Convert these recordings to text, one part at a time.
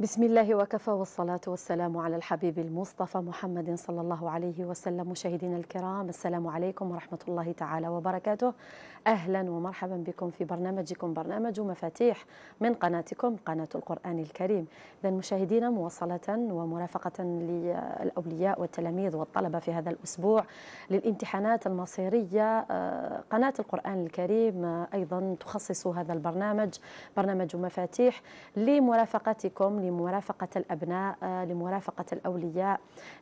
بسم الله وكفى والصلاة والسلام على الحبيب المصطفى محمد صلى الله عليه وسلم. مشاهدينا الكرام، السلام عليكم ورحمة الله تعالى وبركاته. أهلا ومرحبا بكم في برنامجكم، برنامج مفاتيح من قناتكم قناة القرآن الكريم. إذا مشاهدينا، موصلة ومرافقة للأولياء والتلاميذ والطلبة في هذا الأسبوع للامتحانات المصيرية، قناة القرآن الكريم أيضا تخصص هذا البرنامج، برنامج مفاتيح، لمرافقتكم، لمرافقة الأبناء، لمرافقة الأولياء،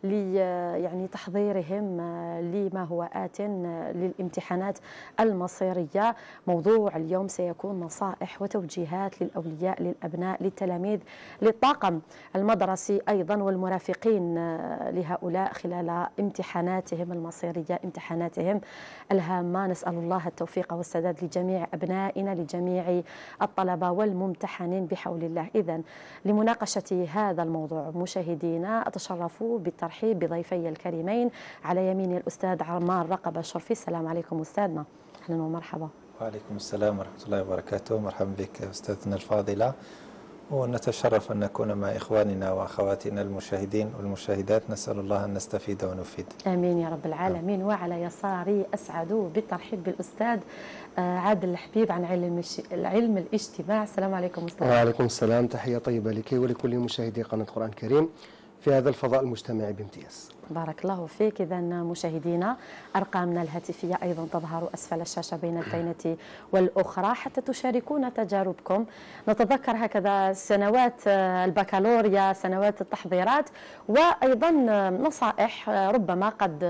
يعني تحضيرهم لما هو آت للامتحانات المصيرية. موضوع اليوم سيكون نصائح وتوجيهات للأولياء، للأبناء، للتلاميذ، للطاقم المدرسي أيضا والمرافقين لهؤلاء خلال امتحاناتهم المصيرية، امتحاناتهم الهامة. نسأل الله التوفيق والسداد لجميع أبنائنا، لجميع الطلبة والممتحنين بحول الله. إذن لمناقشة هذا الموضوع مشاهدينا، أتشرف بالترحيب بضيفي الكريمين. على يميني الأستاذ عمار رقبة الشرفي. السلام عليكم أستاذنا، أهلا ومرحبا. وعليكم السلام ورحمة الله وبركاته. مرحبا بك أستاذتنا الفاضلة، ونتشرف أن نكون مع إخواننا وأخواتنا المشاهدين والمشاهدات. نسأل الله أن نستفيد ونفيد. آمين يا رب العالمين. وعلى يساري أسعد بالترحيب بالأستاذ عادل الحبيب عن علم الاجتماع. السلام عليكم أستاذ. وعليكم السلام، تحية طيبة لك ولكل مشاهدي قناة القرآن الكريم في هذا الفضاء المجتمعي بامتياز. بارك الله فيك. إذا مشاهدينا، أرقامنا الهاتفية أيضا تظهر أسفل الشاشة بين الفينة والأخرى حتى تشاركونا تجاربكم. نتذكر هكذا سنوات البكالوريا، سنوات التحضيرات، وأيضا نصائح ربما قد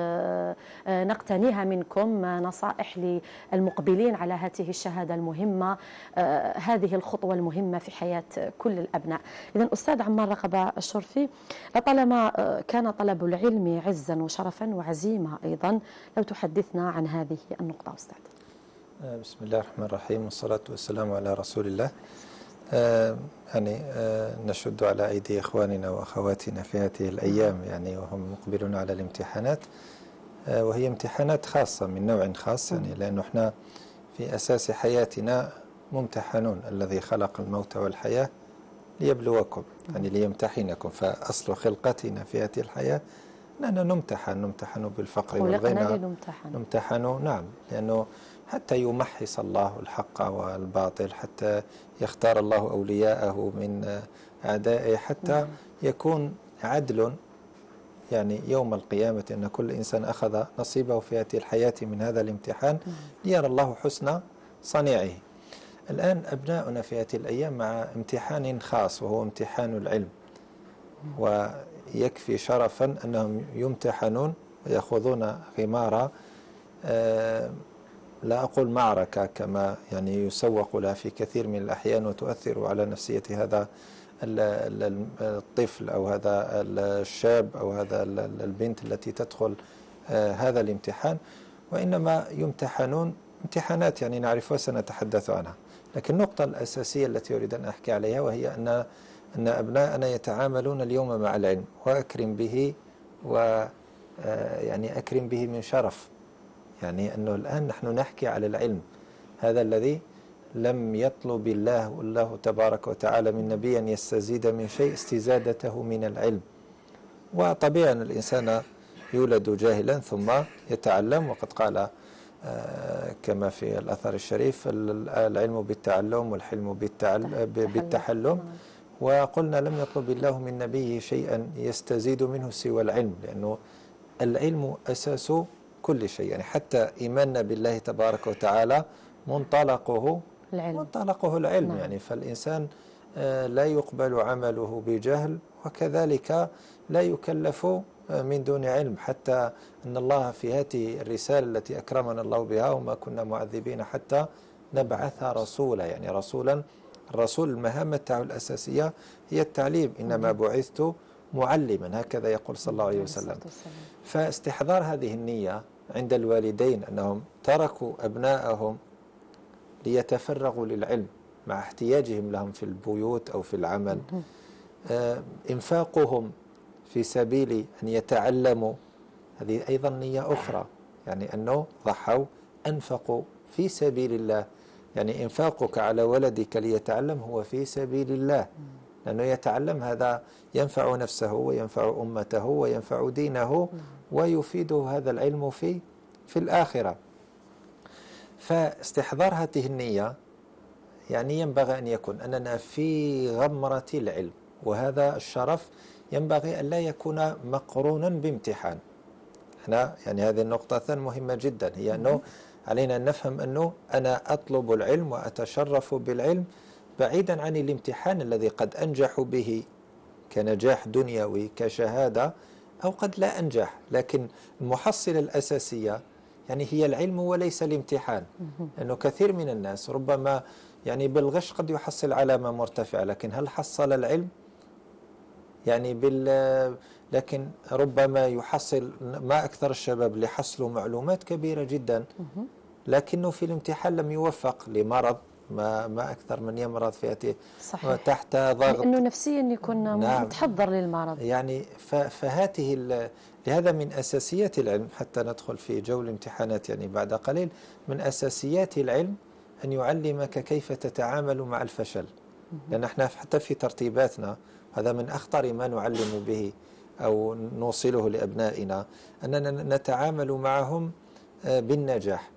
نقتنيها منكم، نصائح للمقبلين على هذه الشهادة المهمة، هذه الخطوة المهمة في حياة كل الأبناء. إذا أستاذ عمار رقبة الشرفي، لطالما كان طلب العلم عزا وشرفا وعزيمة أيضا، لو تحدثنا عن هذه النقطة أستاذ. بسم الله الرحمن الرحيم، والصلاة والسلام على رسول الله. نشد على أيدي إخواننا وأخواتنا في هذه الأيام، وهم مقبلون على الامتحانات، وهي امتحانات خاصة من نوع خاص، لأنه احنا في أساس حياتنا ممتحنون. الذي خلق الموت والحياة ليبلوكم، ليمتحنكم. فأصل خلقتنا في هذه الحياة أننا نمتحن بالفقر والغنى، نمتحن، نعم، لأنه حتى يمحص الله الحق والباطل، حتى يختار الله أولياءه من أعدائه، حتى يكون عدل يوم القيامة، أن كل إنسان أخذ نصيبه في هذه الحياة من هذا الامتحان ليرى الله حسن صنيعه. الآن أبناؤنا في هذه الأيام مع امتحان خاص، وهو امتحان العلم، ويكفي شرفا أنهم يمتحنون ويأخذون غمار، لا أقول معركة كما يسوق لها في كثير من الأحيان وتؤثر على نفسية هذا الطفل أو هذا الشاب أو هذا البنت التي تدخل هذا الامتحان، وإنما يمتحنون امتحانات نعرفها سنتحدث عنها. لكن النقطة الأساسية التي أريد أن أحكي عليها، وهي أن أبناءنا يتعاملون اليوم مع العلم، وأكرم به أكرم به من شرف. أنه الآن نحن نحكي على العلم، هذا الذي لم يطلب الله تبارك وتعالى من نبي أن يستزيد من شيء استزادته من العلم. وطبيعا الإنسان يولد جاهلا ثم يتعلم، وقد قال كما في الأثر الشريف: العلم بالتعلم والحلم بالتحلم. وقلنا لم يطلب الله من نبيه شيئا يستزيد منه سوى العلم، لأنه العلم أساس كل شيء. حتى إيماننا بالله تبارك وتعالى منطلقه العلم. نعم. فالإنسان لا يقبل عمله بجهل، وكذلك لا يكلف من دون علم. حتى أن الله في هذه الرسالة التي أكرمنا الله بها: وما كنا معذبين حتى نبعث رسولا، رسولا. الرسول المهمة تاعه الأساسية هي التعليم، إنما بعثت معلما، هكذا يقول صلى الله عليه وسلم. فاستحضار هذه النية عند الوالدين، أنهم تركوا أبنائهم ليتفرغوا للعلم مع احتياجهم لهم في البيوت أو في العمل، إنفاقهم في سبيل أن يتعلموا، هذه أيضا نية أخرى، أنه ضحوا، أنفقوا في سبيل الله. إنفاقك على ولدك ليتعلم هو في سبيل الله، لأنه يتعلم هذا ينفع نفسه وينفع أمته وينفع دينه ويفيده هذا العلم في الآخرة. فاستحضار هذه النية يعني ينبغي أن يكون أننا في غمرة العلم، وهذا الشرف ينبغي أن لا يكون مقرونا بامتحان. هنا يعني هذه النقطة مهمة جدا، هي أنه علينا أن نفهم أنه أنا أطلب العلم وأتشرف بالعلم بعيدا عن الامتحان الذي قد أنجح به كنجاح دنيوي كشهادة، أو قد لا أنجح، لكن المحصلة الأساسية يعني هي العلم وليس الامتحان. لأنه كثير من الناس ربما يعني بالغش قد يحصل علامة مرتفعة، لكن هل حصل العلم؟ يعني لكن ربما يحصل، ما أكثر الشباب اللي حصلوا معلومات كبيرة جدا لكنه في الامتحان لم يوفق لمرض، ما أكثر من يمرض في تحت ضغط، لأنه نفسيا يكون متحضر للمرض. يعني فهذه لهذا من أساسيات العلم، حتى ندخل في جو الامتحانات يعني بعد قليل، من أساسيات العلم أن يعلمك كيف تتعامل مع الفشل. لأن احنا حتى في ترتيباتنا هذا من أخطر ما نعلم به أو نوصله لأبنائنا، أننا نتعامل معهم بالنجاح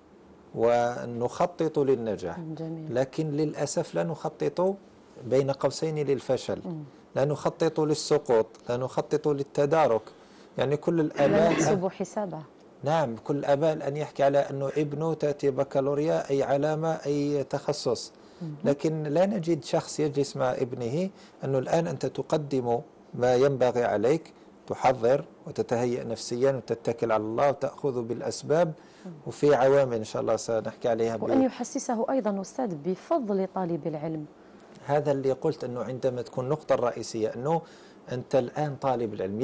ونخطط للنجاح. جميل. لكن للأسف لا نخطط بين قوسين للفشل، لا نخطط للسقوط، لا نخطط للتدارك. يعني كل الآباء لا نحسب حسابه. نعم، كل الآباء الآن يحكي على أنه ابنه تأتي بكالوريا أي علامة أي تخصص، لكن لا نجد شخص يجلس مع ابنه أنه الآن أنت تقدم ما ينبغي عليك، تحضر وتتهيأ نفسيا وتتكل على الله وتأخذ بالأسباب، وفي عوامل إن شاء الله سنحكي عليها، وأن يحسسه أيضا أستاذ بفضل طالب العلم. هذا اللي قلت أنه عندما تكون النقطة الرئيسية أنه أنت الآن طالب العلم،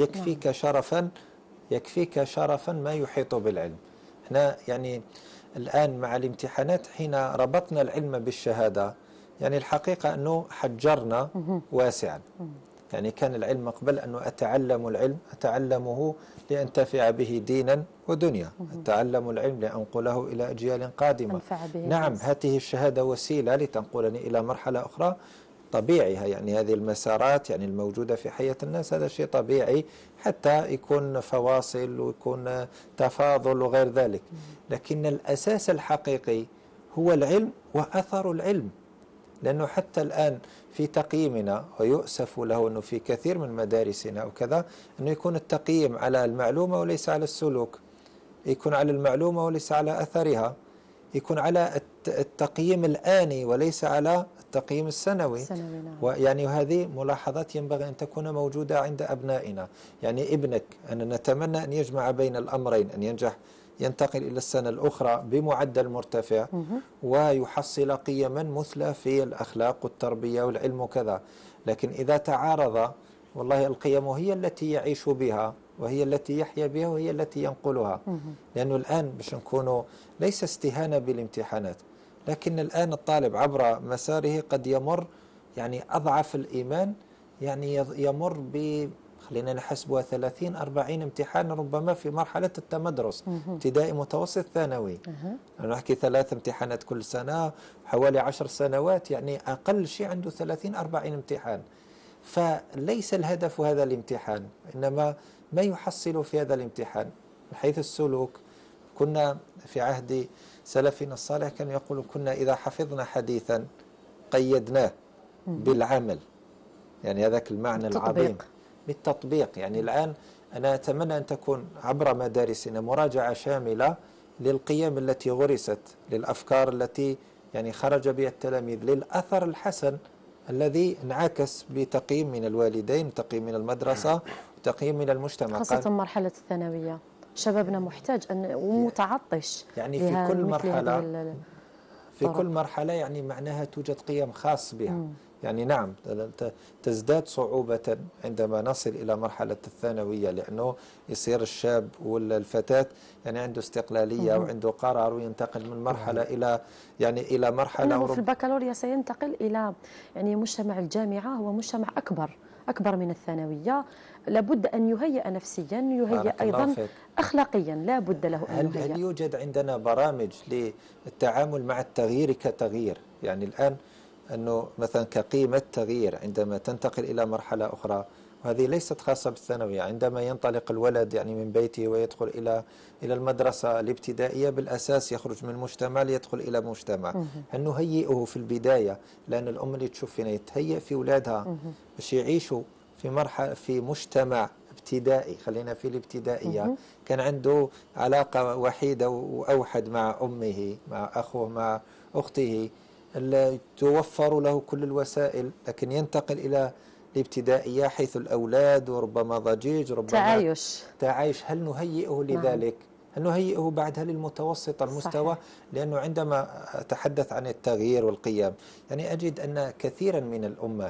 يكفيك شرفا ما يحيط بالعلم. احنا يعني الآن مع الامتحانات حين ربطنا العلم بالشهادة، يعني الحقيقة أنه حجرنا واسعا. يعني كان العلم قبل أنه أتعلم العلم أتعلمه لأنتفع به دينا ودنيا، أتعلم العلم لأنقله إلى أجيال قادمة. نعم، هذه الشهادة وسيلة لتنقلني إلى مرحلة أخرى طبيعي، يعني هذه المسارات يعني الموجودة في حياة الناس هذا شيء طبيعي، حتى يكون فواصل ويكون تفاضل وغير ذلك. لكن الأساس الحقيقي هو العلم وأثر العلم. لأنه حتى الآن في تقييمنا، ويؤسف له أنه في كثير من مدارسنا وكذا، أنه يكون التقييم على المعلومة وليس على السلوك، يكون على المعلومة وليس على أثرها، يكون على التقييم الآني وليس على التقييم السنوي. ويعني هذه ملاحظات ينبغي أن تكون موجودة عند أبنائنا. يعني ابنك أنا نتمنى أن يجمع بين الأمرين، أن ينجح ينتقل إلى السنة الأخرى بمعدل مرتفع ويحصل قيما مثلى في الأخلاق والتربية والعلم وكذا. لكن إذا تعارض، والله القيم هي التي يعيش بها وهي التي يحيا بها وهي التي ينقلها. لأنه الآن باش نكونوا ليس استهانة بالامتحانات، لكن الآن الطالب عبر مساره قد يمر يعني أضعف الإيمان، يعني يمر خلينا نحسبها 30-40 امتحان ربما في مرحلة التمدرس، ابتدائي متوسط ثانوي. نحكي 3 امتحانات كل سنة، حوالي 10 سنوات، يعني أقل شيء عنده 30-40 امتحان. فليس الهدف هذا الامتحان، إنما ما يحصل في هذا الامتحان من حيث السلوك. كنا في عهد سلفنا الصالح كانوا يقولون كنا إذا حفظنا حديثا قيدناه بالعمل، يعني هذاك المعنى العظيم بالتطبيق. يعني الآن أنا أتمنى أن تكون عبر مدارسنا مراجعة شاملة للقيم التي غرست، للأفكار التي يعني خرج بها التلاميذ، للأثر الحسن الذي انعكس بتقييم من الوالدين، تقييم من المدرسة، تقييم من المجتمع، خاصة مرحلة الثانوية. شبابنا محتاج ومتعطش يعني في كل مرحلة يعني معناها توجد قيم خاص بها. يعني نعم تزداد صعوبة عندما نصل إلى مرحلة الثانوية، لأنه يصير الشاب والفتاة يعني عنده استقلالية وعنده قرار، وينتقل من مرحلة إلى مرحلة. إنه في البكالوريا سينتقل إلى يعني مجتمع الجامعة، هو مجتمع أكبر من الثانوية. لابد أن يهيئ نفسيا، يهيئ أيضا أخلاقيا، لا بد له أن يهيئ. هل يوجد عندنا برامج للتعامل مع التغيير كتغيير؟ يعني الآن أنه مثلا كقيمة تغيير عندما تنتقل إلى مرحلة أخرى، وهذه ليست خاصة بالثانوية، عندما ينطلق الولد يعني من بيته ويدخل إلى المدرسة الابتدائية، بالأساس يخرج من مجتمع ليدخل إلى مجتمع، أن نهيئه في البداية، لأن الأم اللي تشوف فينا تهيئ في أولادها باش يعيشوا في مجتمع ابتدائي. خلينا في الابتدائية كان عنده علاقة وحيدة وأوحد مع أمه، مع أخوه، مع أخته، توفر له كل الوسائل، لكن ينتقل إلى الابتدائية حيث الأولاد وربما ضجيج، ربما تعايش. هل نهيئه لذلك؟ هل نهيئه بعدها للمتوسط المستوى؟ صحيح. لأنه عندما أتحدث عن التغيير والقيم، يعني أجد أن كثير من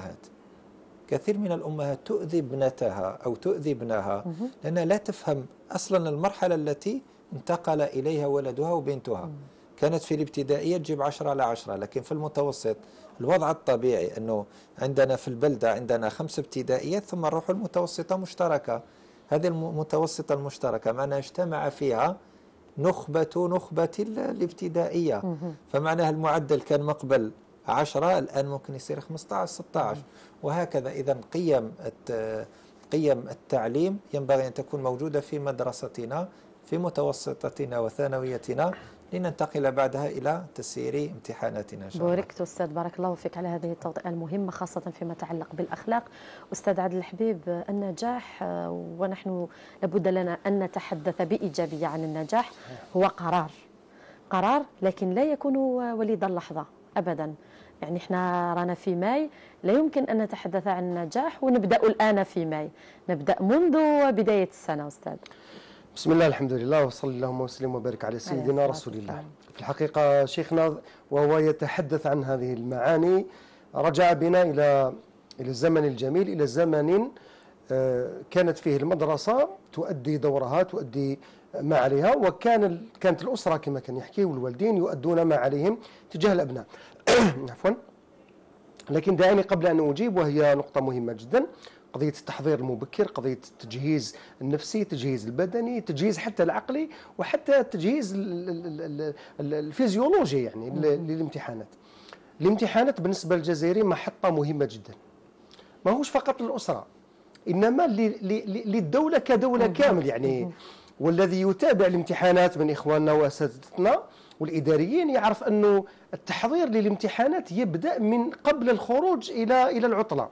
الأمهات تؤذي ابنتها أو تؤذي ابنها لأنها لا تفهم أصلا المرحلة التي انتقل إليها ولدها وبنتها. كانت في الابتدائية تجيب 10/10، لكن في المتوسط الوضع الطبيعي أنه عندنا في البلدة عندنا 5 ابتدائيات ثم نروح المتوسطة مشتركة. هذه المتوسطة المشتركة معناها اجتمع فيها نخبة الابتدائية، فمعناها المعدل كان مقبل 10 الآن ممكن يصير 15-16 وهكذا. إذا قيم التعليم ينبغي أن تكون موجودة في مدرستنا، في متوسطتنا وثانويتنا، لننتقل بعدها إلى تسيير امتحاناتنا إن شاء الله. بوركت أستاذ، بارك الله فيك على هذه التوضيحات المهمة خاصة فيما يتعلق بالأخلاق. أستاذ عادل الحبيب، النجاح ونحن لابد لنا أن نتحدث بإيجابية عن النجاح، هو قرار لكن لا يكون وليد اللحظة أبدا. يعني احنا رانا في ماي، لا يمكن أن نتحدث عن النجاح ونبدأ الآن في ماي، نبدأ منذ بداية السنة. أستاذ، بسم الله، الحمد لله، وصلى اللهم وسلم وبارك على سيدنا رسول الله. في الحقيقة شيخنا وهو يتحدث عن هذه المعاني رجع بنا إلى الزمن الجميل، إلى زمن كانت فيه المدرسة تؤدي دورها، تؤدي ما عليها، كانت الأسرة كما كان يحكي والوالدين يؤدون ما عليهم تجاه الأبناء. عفوا. لكن دعني قبل أن أجيب، وهي نقطة مهمة جدا، قضية التحضير المبكر، قضية التجهيز النفسي، التجهيز البدني، التجهيز حتى العقلي، وحتى التجهيز الفيزيولوجي يعني للامتحانات. الامتحانات بالنسبة للجزائري محطة مهمة جدا، ما هوش فقط للأسرة، إنما للدولة كدولة كامل يعني. والذي يتابع الامتحانات من إخواننا وأساتذتنا والإداريين يعرف أنه التحضير للامتحانات يبدأ من قبل الخروج إلى العطلة،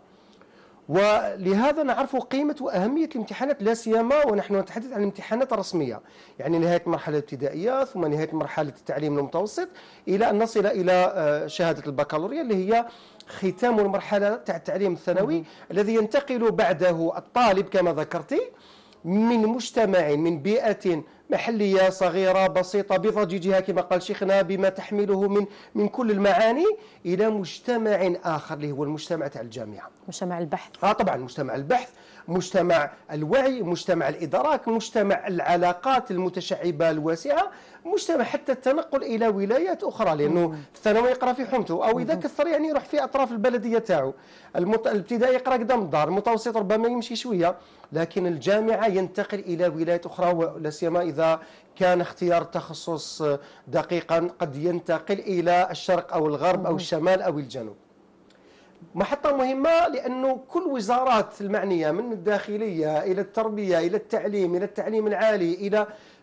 ولهذا نعرف قيمة وأهمية الامتحانات، لا سيما ونحن نتحدث عن الامتحانات الرسمية، يعني نهاية المرحلة الابتدائية ثم نهاية مرحلة التعليم المتوسط إلى أن نصل إلى شهادة البكالوريا اللي هي ختام المرحلة تاع التعليم الثانوي، الذي ينتقل بعده الطالب كما ذكرتي من مجتمع، من بيئة محلية صغيرة بسيطة بضجيجها كما قال شيخنا بما تحمله من كل المعاني، إلى مجتمع آخر اللي هو المجتمع تاع الجامعة، مجتمع البحث. طبعا مجتمع البحث، مجتمع الوعي، مجتمع الإدراك، مجتمع العلاقات المتشعبة الواسعة، مجتمع حتى التنقل إلى ولايات أخرى، لأنه في الثانوي يقرأ في حومته، أو إذا كثر يعني يروح في أطراف البلدية تاعو. الابتدائي يقرأ قدام الدار، المتوسط ربما يمشي شوية، لكن الجامعة ينتقل إلى ولايات أخرى، ولا سيما إذا كان اختيار تخصص دقيقا قد ينتقل إلى الشرق أو الغرب أو الشمال أو الجنوب. محطة مهمة لأنه كل وزارات المعنية من الداخلية إلى التربية إلى التعليم إلى التعليم العالي إلى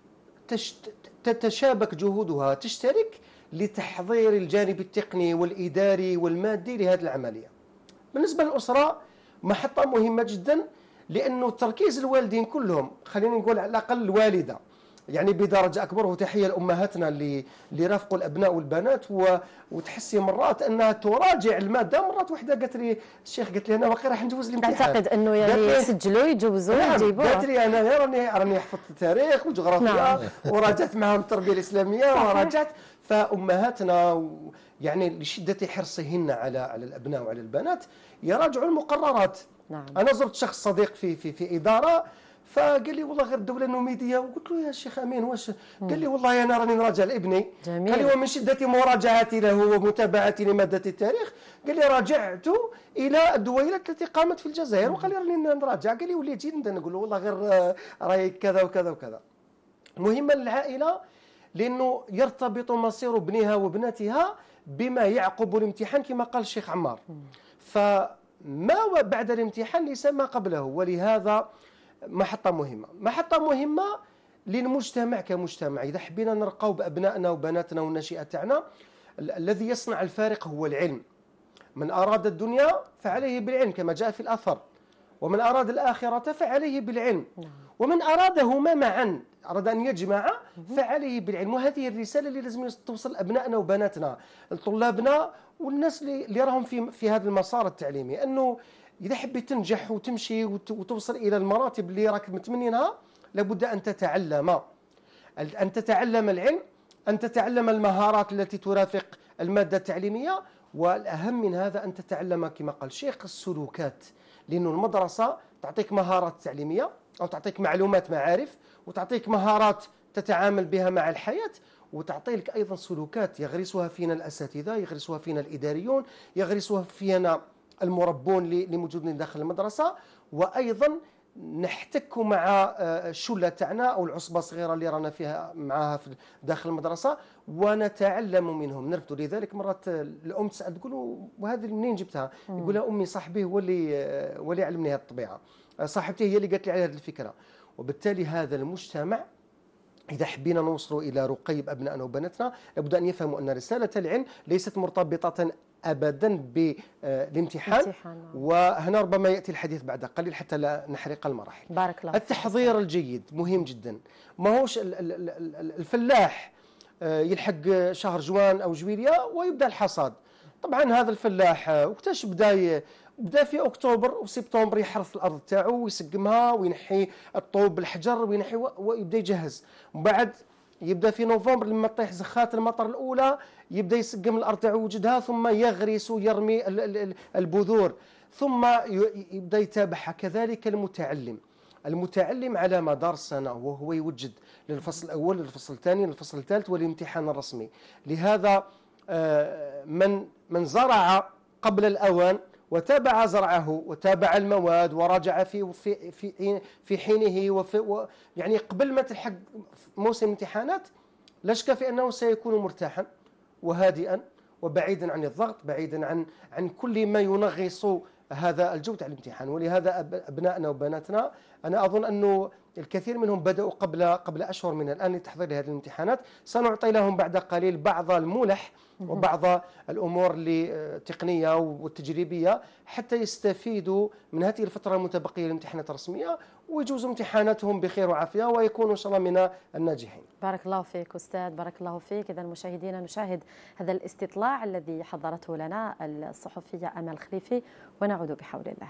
تتشابك جهودها، تشترك لتحضير الجانب التقني والإداري والمادي لهذه العملية. بالنسبة للأسرة محطة مهمة جدا، لأنه تركيز الوالدين كلهم، خلينا نقول على الأقل الوالدة يعني بدرجة أكبر، وتحية لأمهاتنا اللي رافقوا الأبناء والبنات، وتحسي مرات أنها تراجع المادة. مرات واحدة قالت لي الشيخ، قالت لي أنا باقي راح نجوز الامتحان، أعتقد أنه يعني يسجلوا يجوزوا يجيبوه. قالت لي أنا راني حفظت التاريخ والجغرافيا وراجعت معهم التربية الإسلامية وراجعت. فأمهاتنا يعني لشدة حرصهن على الأبناء وعلى البنات يراجعوا المقررات. نعم. أنا زرت شخص صديق في إدارة، فقال لي والله غير الدولة النوميدية، وقلت له يا شيخ أمين واش؟ قال لي والله أنا راني نراجع لابني. جميل. قال لي ومن شدة مراجعتي له ومتابعتي لمادة التاريخ، قال لي راجعت إلى الدويلات التي قامت في الجزائر، وقال لي راني نراجع. قال لي وليت جيد نقول له والله غير راي كذا وكذا وكذا. مهمة للعائلة لأنه يرتبط مصير ابنها وابنتها بما يعقب الامتحان كما قال الشيخ عمار. فما بعد الامتحان ليس ما قبله، ولهذا محطة مهمة للمجتمع كمجتمع. إذا حبينا نرقوا بأبنائنا وبناتنا والناشئة تاعنا، الذي يصنع الفارق هو العلم. من أراد الدنيا فعليه بالعلم كما جاء في الأثر، ومن أراد الآخرة فعليه بالعلم، ومن أرادهما معا، أراد أن يجمع فعليه بالعلم. وهذه الرسالة اللي لازم توصل لأبنائنا وبناتنا، لطلابنا والناس اللي راهم في هذا المسار التعليمي، أنه إذا حبيت تنجح وتمشي وتوصل إلى المراتب اللي راك متمنينها، لابد أن تتعلم العلم، أن تتعلم المهارات التي ترافق المادة التعليمية، والأهم من هذا أن تتعلم كما قال الشيخ السلوكات، لأن المدرسة تعطيك مهارات تعليمية أو تعطيك معلومات معارف، وتعطيك مهارات تتعامل بها مع الحياة، وتعطي لك أيضا سلوكات يغرسها فينا الأساتذة، يغرسها فينا الإداريون، يغرسها فينا المربون اللي موجودين داخل المدرسة. وأيضا نحتك مع الشلة تاعنا أو العصبة الصغيرة اللي رانا فيها معها داخل المدرسة، ونتعلم منهم نرفض. لذلك مرات الأم تسأل تقول وهذه منين جبتها؟ يقول لها أمي صاحبي هو اللي علمني هذه الطبيعة، صاحبتي هي اللي قالت لي على هذه الفكرة. وبالتالي هذا المجتمع إذا حبينا نوصلوا إلى رقي أبنائنا وبناتنا، لابد أن يفهموا أن رسالة العلم ليست مرتبطة أبدا بالامتحان. وهنا ربما يأتي الحديث بعد قليل حتى لا نحرق المراحل. بارك الله. التحضير الجيد مهم جدا. ما هوش الفلاح يلحق شهر جوان أو جويلية ويبدأ الحصاد. طبعا هذا الفلاح وقتاش بدا في أكتوبر وسبتمبر يحرث الأرض تاعو ويسقمها وينحي الطوب بالحجر وينحي ويبدأ يجهز. ومن بعد يبدأ في نوفمبر لما تطيح زخات المطر الأولى يبدأ يسقم الأرض تاعو ويوجدها، ثم يغرس ويرمي البذور، ثم يبدأ يتابعها. كذلك المتعلم على مدار السنة وهو يوجد للفصل الأول للفصل الثاني للفصل الثالث والامتحان الرسمي. لهذا من زرع قبل الأوان وتابع زرعه وتابع المواد وراجع في حينه يعني قبل ما تلحق موسم الامتحانات، لا شك في أنه سيكون مرتاحا وهادئا وبعيدا عن الضغط، بعيدا عن كل ما ينغص هذا الجو تاع الامتحان. ولهذا أبنائنا وبناتنا أنا أظن أنه الكثير منهم بدأوا قبل أشهر من الآن لتحضير هذه الامتحانات. سنعطي لهم بعد قليل بعض الملح وبعض الأمور التقنية والتجريبية حتى يستفيدوا من هذه الفترة المتبقية للامتحانات الرسمية ويجوزوا امتحاناتهم بخير وعافية ويكونوا إن شاء الله من الناجحين. بارك الله فيك أستاذ، بارك الله فيك. إذا مشاهدينا نشاهد هذا الاستطلاع الذي حضرته لنا الصحفية أمال خليفي ونعود بحول الله.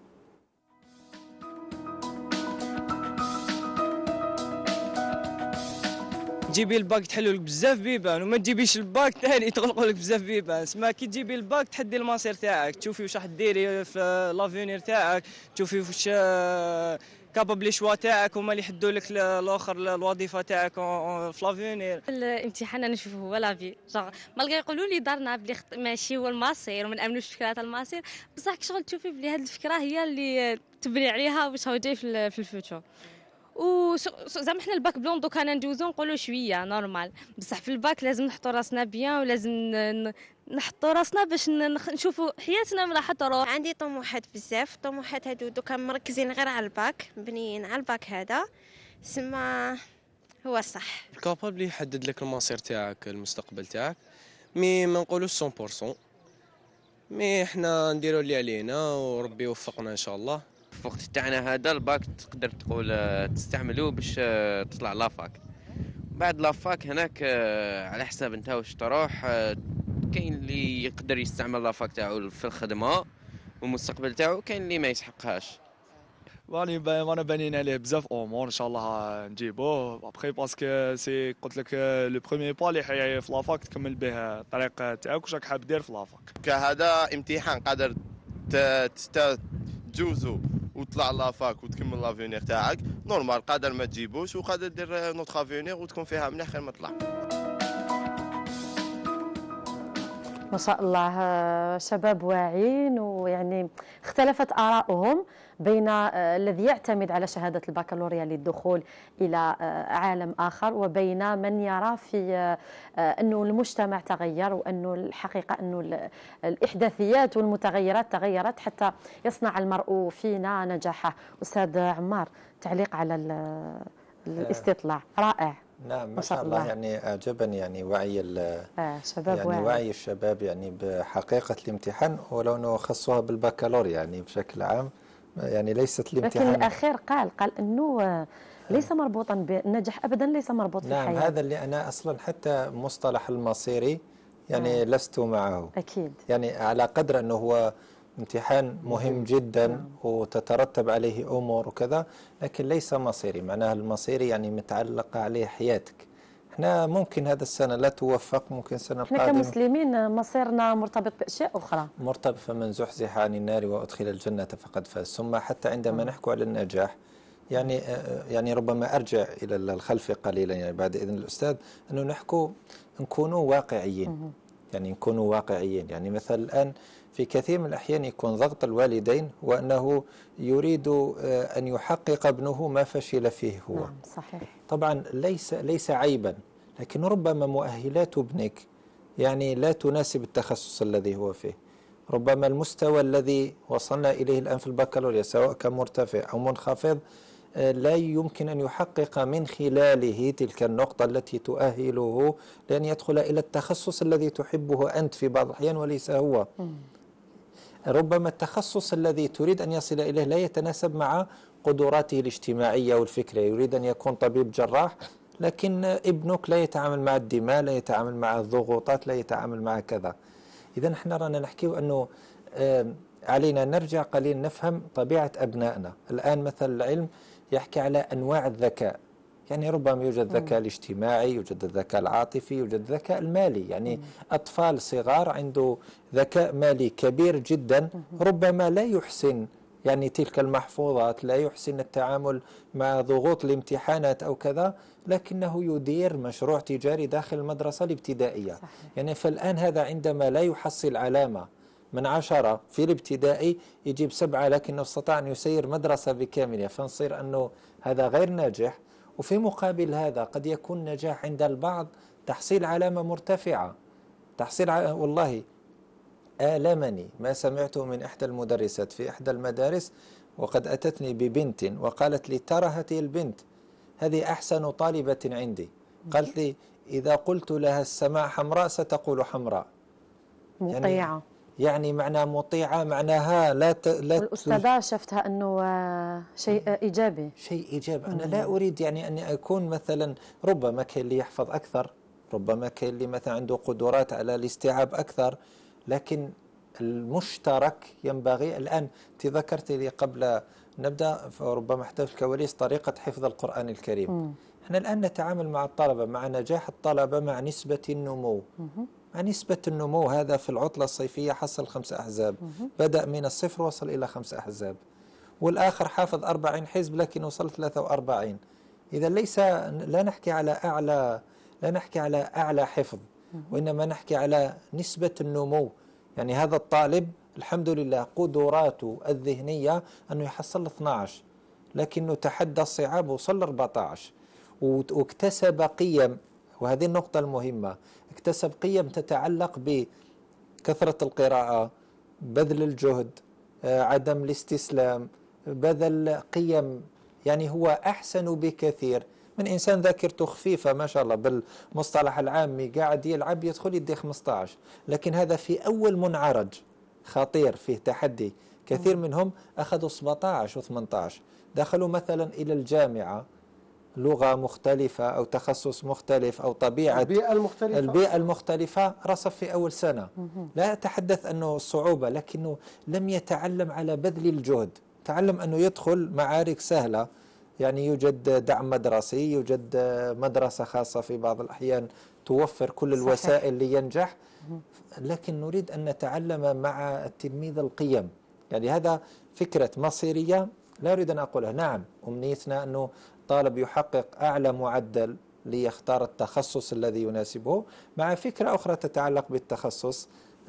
تجيبي الباك تحلوا لك بزاف بيبان، وما تجيبيش الباك ثاني تغلقوا لك بزاف بيبان. سما كي تجيبي الباك تحدي المصير تاعك، تشوفي واش راح ديري في لافونير تاعك، تشوفي واش كابابل شوا تاعك، هما اللي يحدوا لك الاخر الوظيفه تاعك في لافونير. الامتحان انا نشوفه هو لافي، مالغي يقولوا لي دارنا بلي ماشي هو المصير وما نامنوش فكرات المصير، بصح شغل تشوفي بلي هذه الفكره هي اللي تبني عليها واش هو جاي في الفوتور. زعما حنا الباك بلون دوكا انا ندوزو نقولوا شويه نورمال، بصح في الباك لازم نحطوا راسنا بيان ولازم نحطوا راسنا باش نشوفوا حياتنا من راح تروح. عندي طموحات بزاف، طموحات هادو دوكا مركزين غير على الباك، بنيين على الباك هذا سما هو الصح. الكابابل يحدد لك المصير تاعك المستقبل تاعك، مي ما نقولوش 100%، مي احنا نديروا اللي علينا وربي يوفقنا ان شاء الله. في الوقت تاعنا هذا الباك تقدر تقول تستعملوه باش تطلع لافاك. بعد لافاك هناك على حساب انت واش تروح، كاين اللي يقدر يستعمل لافاك تاعو في الخدمه والمستقبل تاعو، كاين اللي ما يسحقهاش. وانا بانين عليه بزاف امور ان شاء الله نجيبوه ابخي، باسكو سي قلت لك لو بروميير با اللي حي في لافاك تكمل به الطريق تاعك واش راك حاب دير في لافاك. كهذا امتحان قادر تجوزو وتطلع لافاك وتكمل لافونيغ تاعك نورمال، قادر ما تجيبوش وقادر دير نوتر افونيغ وتكون فيها مليح خير ما تطلع. ما شاء الله شباب واعين، ويعني اختلفت آراؤهم بين الذي يعتمد على شهادة البكالوريا للدخول إلى عالم آخر، وبين من يرى في أنه المجتمع تغير، وأنه الحقيقة أنه الإحداثيات والمتغيرات تغيرت حتى يصنع المرء فينا نجاحه. أستاذ عمار، تعليق على الاستطلاع رائع. نعم ما شاء الله. يعني أعجبني يعني وعي شباب يعني وعي الشباب يعني بحقيقة الامتحان، ولو أنه خصوها بالبكالوريا يعني بشكل عام، يعني ليست الامتحان. لكن الأخير قال أنه ليس مربوطا بالنجاح أبدا، ليس مربوط في الحياة. نعم، هذا اللي أنا أصلا حتى مصطلح المصيري يعني لست معه. أكيد. يعني على قدر أنه هو امتحان مهم جدا وتترتب عليه أمور وكذا، لكن ليس مصيري. معناها المصيري يعني متعلقة عليه حياتك. احنا ممكن هذا السنة لا توفق، ممكن السنة القادمة. احنا كمسلمين مصيرنا مرتبط بأشياء أخرى. مرتبط، فمن زحزح عن النار وأدخل الجنة فقد فاز. ثم حتى عندما نحكي على النجاح يعني ربما أرجع إلى الخلف قليلا يعني بعد إذن الأستاذ، أنه نكونوا واقعيين. يعني نكونوا واقعيين. يعني مثلا الآن في كثير من الأحيان يكون ضغط الوالدين وأنه يريد أن يحقق ابنه ما فشل فيه هو. نعم صحيح. طبعا ليس عيبا، لكن ربما مؤهلات ابنك يعني لا تناسب التخصص الذي هو فيه. ربما المستوى الذي وصلنا إليه الآن في البكالوريا سواء كان مرتفع أو منخفض لا يمكن أن يحقق من خلاله تلك النقطة التي تؤهله لأن يدخل إلى التخصص الذي تحبه أنت في بعض الأحيان وليس هو. ربما التخصص الذي تريد أن يصل إليه لا يتناسب مع قدراته الاجتماعية والفكرية. يريد أن يكون طبيب جراح، لكن ابنك لا يتعامل مع الدماء، لا يتعامل مع الضغوطات، لا يتعامل مع كذا. إذا نحن رانا نحكي أنه علينا نرجع قليل نفهم طبيعة أبنائنا. الآن مثل العلم يحكي على أنواع الذكاء. يعني ربما يوجد الذكاء الاجتماعي، يوجد الذكاء العاطفي، يوجد الذكاء المالي. يعني أطفال صغار عنده ذكاء مالي كبير جدا، ربما لا يحسن يعني تلك المحفوظات، لا يحسن التعامل مع ضغوط الامتحانات أو كذا، لكنه يدير مشروع تجاري داخل المدرسة الابتدائية. صحيح. يعني فالآن هذا عندما لا يحصل علامة من 10 في الابتدائي يجيب 7، لكنه استطاع أن يسير مدرسة بكاملها، فنصير أنه هذا غير ناجح. وفي مقابل هذا قد يكون نجاح عند البعض تحصيل علامة مرتفعة، والله آلمني ما سمعته من إحدى المدرسات في إحدى المدارس، وقد أتتني ببنت وقالت لي ترى هذه البنت هذه أحسن طالبة عندي. قالت لي إذا قلت لها السماء حمراء ستقول حمراء. مطيعة. يعني معنى مطيعة معناها لا والأستاذة شفتها أنه شيء إيجابي. شيء إيجابي. أنا لا أريد يعني أن أكون مثلا، ربما كان اللي يحفظ أكثر، ربما كان اللي مثلا عنده قدرات على الاستيعاب أكثر، لكن المشترك ينبغي. الآن تذكرت لي قبل نبدأ فربما حتى في الكواليس طريقة حفظ القرآن الكريم. احنا الآن نتعامل مع الطلبة، مع نجاح الطلبة، مع نسبة النمو. مع نسبة النمو هذا في العطلة الصيفية حصل 5 أحزاب، بدأ من الصفر وصل إلى 5 أحزاب، والآخر حافظ 40 حزب لكن وصل 43. إذا لا نحكي على أعلى حفظ، وإنما نحكي على نسبة النمو. يعني هذا الطالب الحمد لله قدراته الذهنية أنه يحصل 12، لكنه تحدى الصعاب وصل 14 واكتسب قيم. وهذه النقطة المهمة، اكتسب قيم تتعلق بكثرة القراءة، بذل الجهد، عدم الاستسلام، بذل قيم. يعني هو أحسن بكثير من إنسان ذاكرته خفيفة ما شاء الله بالمصطلح العامي قاعد يلعب يدخل يدي 15، لكن هذا في أول منعرج خطير فيه تحدي. كثير منهم أخذوا 17 و18، دخلوا مثلا إلى الجامعة لغة مختلفة أو تخصص مختلف أو طبيعة البيئة المختلفة، رصف في أول سنة. لا أتحدث أنه الصعوبة، لكنه لم يتعلم على بذل الجهد، تعلم أنه يدخل معارك سهلة. يعني يوجد دعم مدرسي، يوجد مدرسة خاصة في بعض الأحيان توفر كل الوسائل لينجح، لكن نريد أن نتعلم مع التلميذ القيم. يعني هذا فكرة مصيرية لا أريد أن أقولها. نعم أمنيتنا أنه طالب يحقق أعلى معدل ليختار التخصص الذي يناسبه، مع فكرة أخرى تتعلق بالتخصص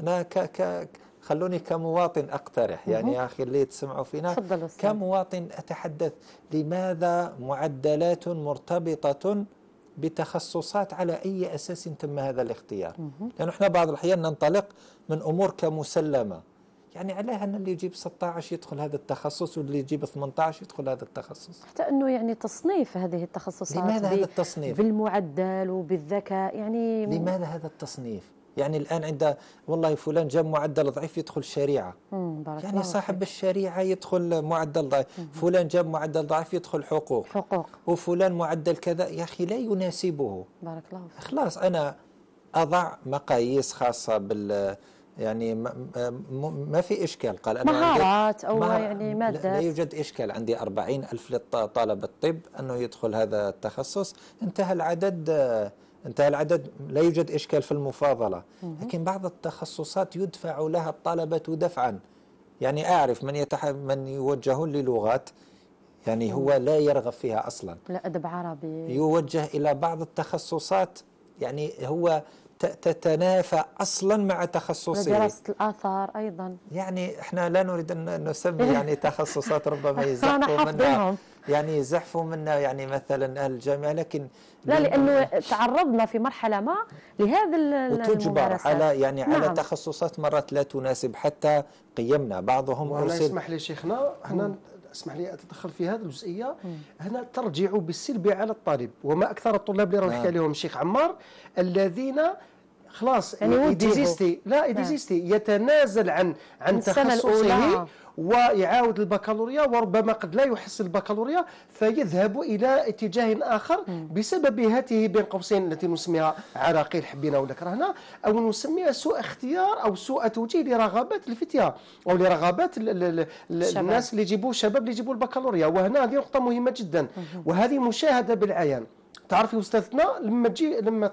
أنا خلوني كمواطن أقترح، يعني يا أخي اللي تسمعوا فينا كمواطن أتحدث، لماذا معدلات مرتبطة بتخصصات على أي أساس تم هذا الاختيار؟ لأنه إحنا بعض الأحيان ننطلق من أمور كمسلمة، يعني عليها أن اللي يجيب 16 يدخل هذا التخصص واللي يجيب 18 يدخل هذا التخصص. حتى أنه يعني تصنيف هذه التخصصات، لماذا هذا التصنيف؟ بالمعدل وبالذكاء، يعني لماذا هذا التصنيف؟ يعني الآن عند والله فلان جاب معدل ضعيف يدخل شريعة، يعني صاحب الشريعة يدخل معدل ضعيف، فلان جاب معدل ضعيف يدخل حقوق، وفلان معدل كذا، يا أخي لا يناسبه. بارك الله فيك. خلاص أنا أضع مقاييس خاصة يعني ما في إشكال، قال أنا مهارات أو يعني مادات، لا يوجد إشكال، عندي 40,000 طالب الطب أنه يدخل هذا التخصص، انتهى العدد، لا يوجد إشكال في المفاضلة. لكن بعض التخصصات يدفع لها الطلبة دفعا، يعني أعرف من يوجهون للغات، يعني هو لا يرغب فيها أصلا، لا أدب عربي، يوجه إلى بعض التخصصات يعني هو تتنافى أصلا مع تخصصه. دراسة الآثار أيضا، يعني إحنا لا نريد أن نسمي يعني تخصصات ربما يزحفوا منا، يعني يزحفوا منا يعني مثلا أهل الجامعة، لكن لا، لأنه تعرضنا في مرحلة ما لهذا وتجبر على يعني على تخصصات مرات لا تناسب حتى قيمنا. بعضهم وأنا اسمح لي شيخنا، هنا اسمح لي أتدخل في هذه الجزئية، هنا ترجع بالسلب على الطالب، وما أكثر الطلاب اللي راه عليهم الشيخ عمار الذين خلاص يعني يتنازل عن تخصصه ويعاود البكالوريا، وربما قد لا يحصل البكالوريا فيذهب إلى اتجاه آخر بسبب هذه بين قوسين التي نسميها عراقيل حبينا ولا كرهنا، أو نسميها سوء اختيار أو سوء توجيه لرغبات الفتية أو لرغبات الناس اللي يجيبوا الشباب اللي يجيبوا البكالوريا. وهنا هذه نقطة مهمة جدا، وهذه مشاهدة بالعيان. تعرفي أستاذنا لما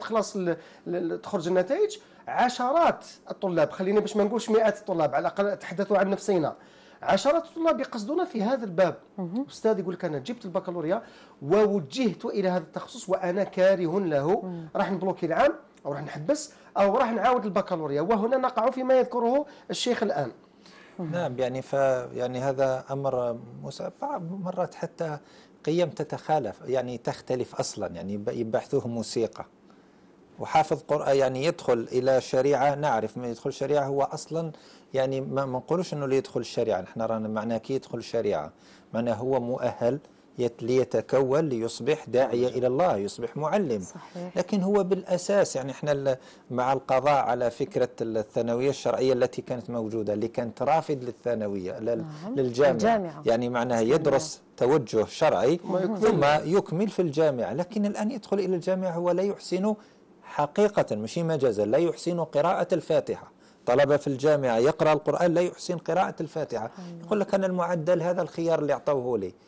تخرج النتائج، عشرات الطلاب، خلينا باش ما نقولش مئات الطلاب، على الأقل أتحدث عن نفسينا، عشرات الطلاب يقصدون في هذا الباب. أستاذ يقول لك أنا جبت البكالوريا ووجهت إلى هذا التخصص وأنا كاره له، راح نبلوكي العام أو راح نحبس أو راح نعاود البكالوريا، وهنا نقع فيما يذكره الشيخ الآن. نعم، يعني هذا أمر مرات حتى قيم تتخالف، يعني تختلف أصلا، يعني يبحثوه موسيقى وحافظ قرآن، يعني يدخل إلى شريعة، نعرف من يدخل شريعة هو أصلا يعني ما نقولوش أنه ليدخل الشريعة، نحن رانا معناه كي يدخل الشريعة معناه هو مؤهل ليتكون ليصبح داعية إلى الله، يصبح معلم. صحيح. لكن هو بالأساس يعني احنا مع القضاء على فكرة الثانوية الشرعية التي كانت موجودة، اللي كانت رافض للثانوية للجامعة، يعني معناها يدرس توجه شرعي ثم يكمل في الجامعة، لكن الآن يدخل إلى الجامعة هو لا يحسن حقيقة مش مجازا، لا يحسن قراءة الفاتحة. طلبة في الجامعة يقرأ القرآن لا يحسن قراءة الفاتحة، يقول لك أنا المعدل هذا الخيار اللي أعطوه لي.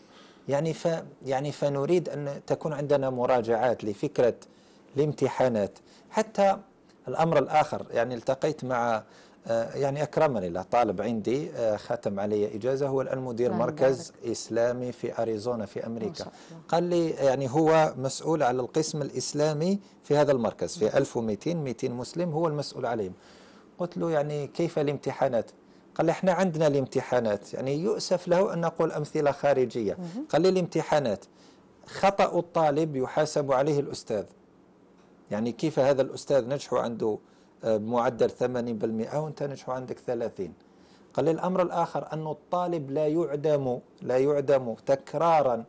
يعني فنريد أن تكون عندنا مراجعات لفكرة الامتحانات. حتى الأمر الآخر، يعني التقيت مع يعني أكرمني الله طالب عندي ختم علي إجازة، هو الآن مدير مركز إسلامي في أريزونا في أمريكا. قال لي يعني هو مسؤول على القسم الإسلامي في هذا المركز، في 1200 مسلم هو المسؤول عليهم. قلت له يعني كيف الامتحانات؟ قال لي احنا عندنا الامتحانات، يعني يؤسف له أن نقول أمثلة خارجية. قال لي الامتحانات خطأ الطالب يحاسب عليه الأستاذ، يعني كيف هذا الأستاذ نجحه عنده بمعدل 80% وانت نجحه عندك 30. قال لي الأمر الآخر أن الطالب لا يعدم تكرارا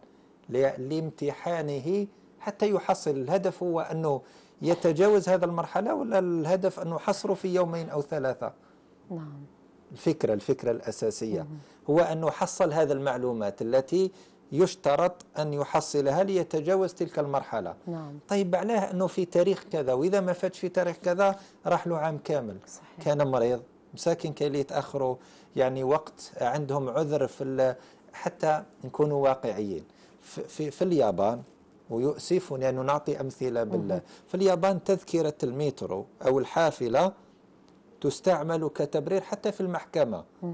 لامتحانه حتى يحصل. الهدف هو أنه يتجاوز هذا المرحلة، ولا الهدف أنه حصره في 2 أو 3؟ نعم. الفكرة الأساسية هو أنه حصل هذه المعلومات التي يشترط أن يحصلها ليتجاوز تلك المرحلة. نعم. طيب علاه أنه في تاريخ كذا، وإذا ما فاتش في تاريخ كذا راح له عام كامل. صحيح. كان مريض مساكن كي يتأخروا يعني وقت، عندهم عذر حتى نكونوا واقعيين. في اليابان، ويؤسفني أن نعطي أمثلة في اليابان تذكرة المترو أو الحافلة تستعمل كتبرير حتى في المحكمة.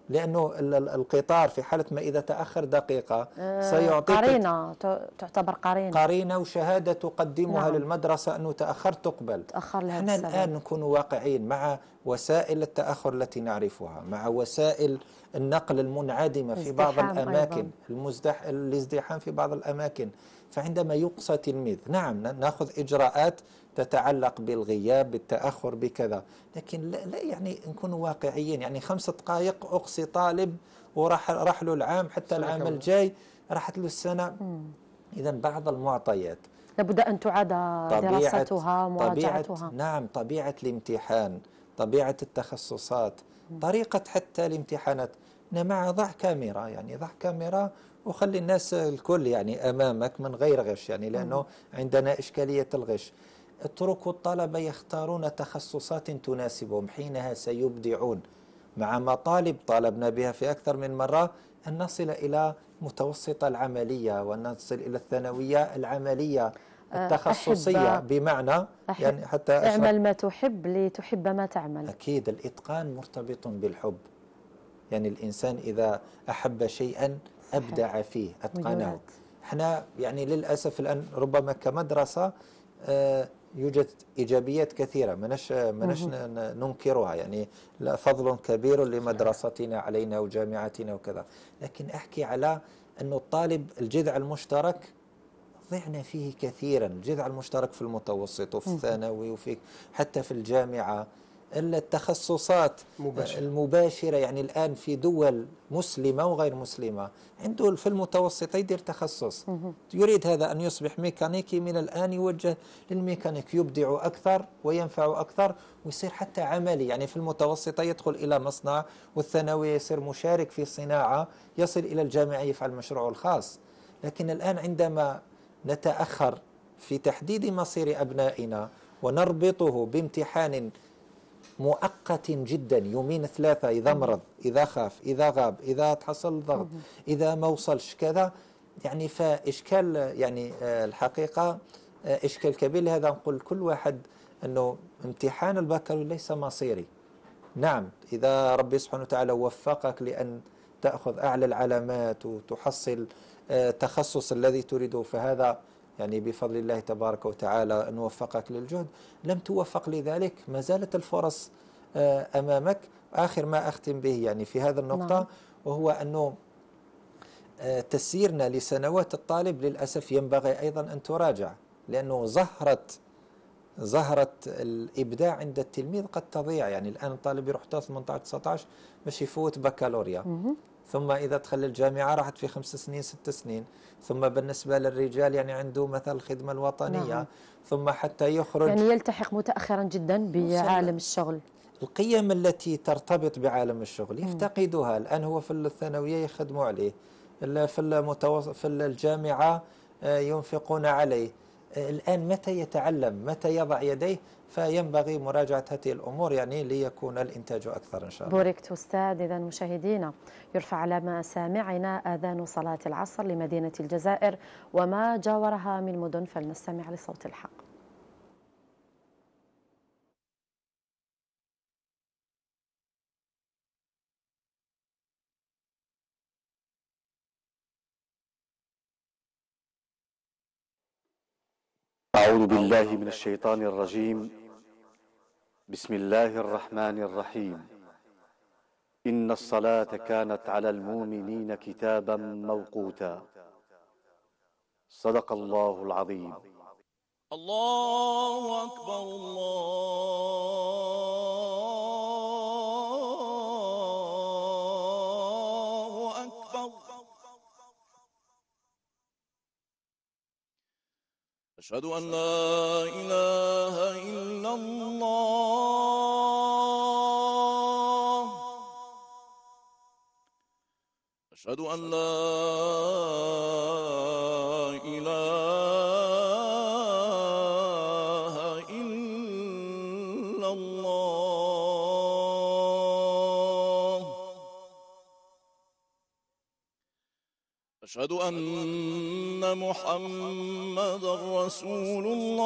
لأنه القطار في حالة ما إذا تأخر دقيقة سيعطيك قرينة، تعتبر قرينة وشهادة تقدمها نعم. للمدرسة أنه تأخرت تقبل. تأخر لها احنا بالسبب. الآن نكون واقعيين مع وسائل التأخر التي نعرفها، مع وسائل النقل المنعدمة في بعض الأماكن، الازدحام في بعض الأماكن. فعندما يقصى تلميذ، نعم نأخذ إجراءات تتعلق بالغياب، بالتأخر، بكذا، لكن لا يعني نكون واقعيين. يعني 5 دقائق أقصي طالب وراح له العام، حتى العام الجاي راحت له السنة. إذا بعض المعطيات لابد أن تعاد دراستها، مراجعتها. نعم، طبيعة الامتحان، طبيعة التخصصات، طريقة حتى الامتحانات. مع ضع كاميرا، يعني ضع كاميرا وخلي الناس الكل يعني أمامك من غير غش، يعني لأنه عندنا إشكالية الغش. اتركوا الطلبة يختارون تخصصات تناسبهم، حينها سيبدعون. مع مطالب طالبنا بها في أكثر من مرة، أن نصل إلى متوسط العملية وأن نصل إلى الثانوية العملية التخصصية، بمعنى يعني حتى اعمل ما تحب لتحب ما تعمل. أكيد الإتقان مرتبط بالحب، يعني الإنسان إذا أحب شيئا أبدع فيه، أتقنه. احنا يعني للأسف الآن ربما كمدرسة يوجد إيجابيات كثيرة منش ننكرها، يعني فضل كبير لمدرستنا علينا وجامعتنا وكذا، لكن أحكي على أنه الطالب الجذع المشترك ضعنا فيه كثيرا. الجذع المشترك في المتوسط وفي الثانوي وفي حتى في الجامعة. التخصصات المباشرة، يعني الآن في دول مسلمة وغير مسلمة عنده في المتوسط يدير تخصص، يريد هذا أن يصبح ميكانيكي، من الآن يوجه للميكانيك، يبدع أكثر وينفع أكثر ويصير حتى عملي. يعني في المتوسط يدخل إلى مصنع، والثانوي يصير مشارك في صناعة، يصل إلى الجامعة يفعل مشروعه الخاص. لكن الآن عندما نتأخر في تحديد مصير أبنائنا ونربطه بامتحان مؤقت جدا، يومين 3، إذا مرض، إذا خاف، إذا غاب، إذا تحصل الضغط، إذا ما وصلش كذا، يعني فإشكال، يعني الحقيقة إشكال كبير. لهذا نقول كل واحد أنه امتحان البكالوريوس ليس مصيري. نعم، إذا ربي سبحانه وتعالى وفقك لأن تأخذ أعلى العلامات وتحصل تخصص الذي تريده، فهذا يعني بفضل الله تبارك وتعالى أن وفقك للجهد. لم توفق لذلك، ما زالت الفرص أمامك. آخر ما أختم به يعني في هذا النقطة، وهو أنه تسييرنا لسنوات الطالب للأسف ينبغي أيضا أن تراجع، لأنه زهرة الإبداع عند التلميذ قد تضيع. يعني الآن الطالب يروح 18-19 باش يفوت بكالوريا، ثم إذا دخل الجامعة راحت في 5 سنين 6 سنين، ثم بالنسبة للرجال يعني عنده مثل الخدمة الوطنية، ثم حتى يخرج يعني يلتحق متأخرا جدا بعالم الشغل. القيم التي ترتبط بعالم الشغل يفتقدها. الآن هو في الثانوية يخدموا عليه، في الجامعة ينفقون عليه. الآن متى يتعلم، متى يضع يديه؟ فينبغي مراجعة هذه الأمور يعني ليكون الإنتاج أكثر إن شاء الله. بوركت أستاذ. إذا مشاهدينا، يرفع على مسامعنا آذان صلاة العصر لمدينة الجزائر وما جاورها من مدن، فلنستمع لصوت الحق. أعوذ بالله من الشيطان الرجيم. بسم الله الرحمن الرحيم. إن الصلاة كانت على المؤمنين كتابا موقوتا. صدق الله العظيم. الله أكبر الله أكبر. أشهد أن لا إله إلا الله. أشهد أن لا إله إلا الله. أشهد أن محمدا رسول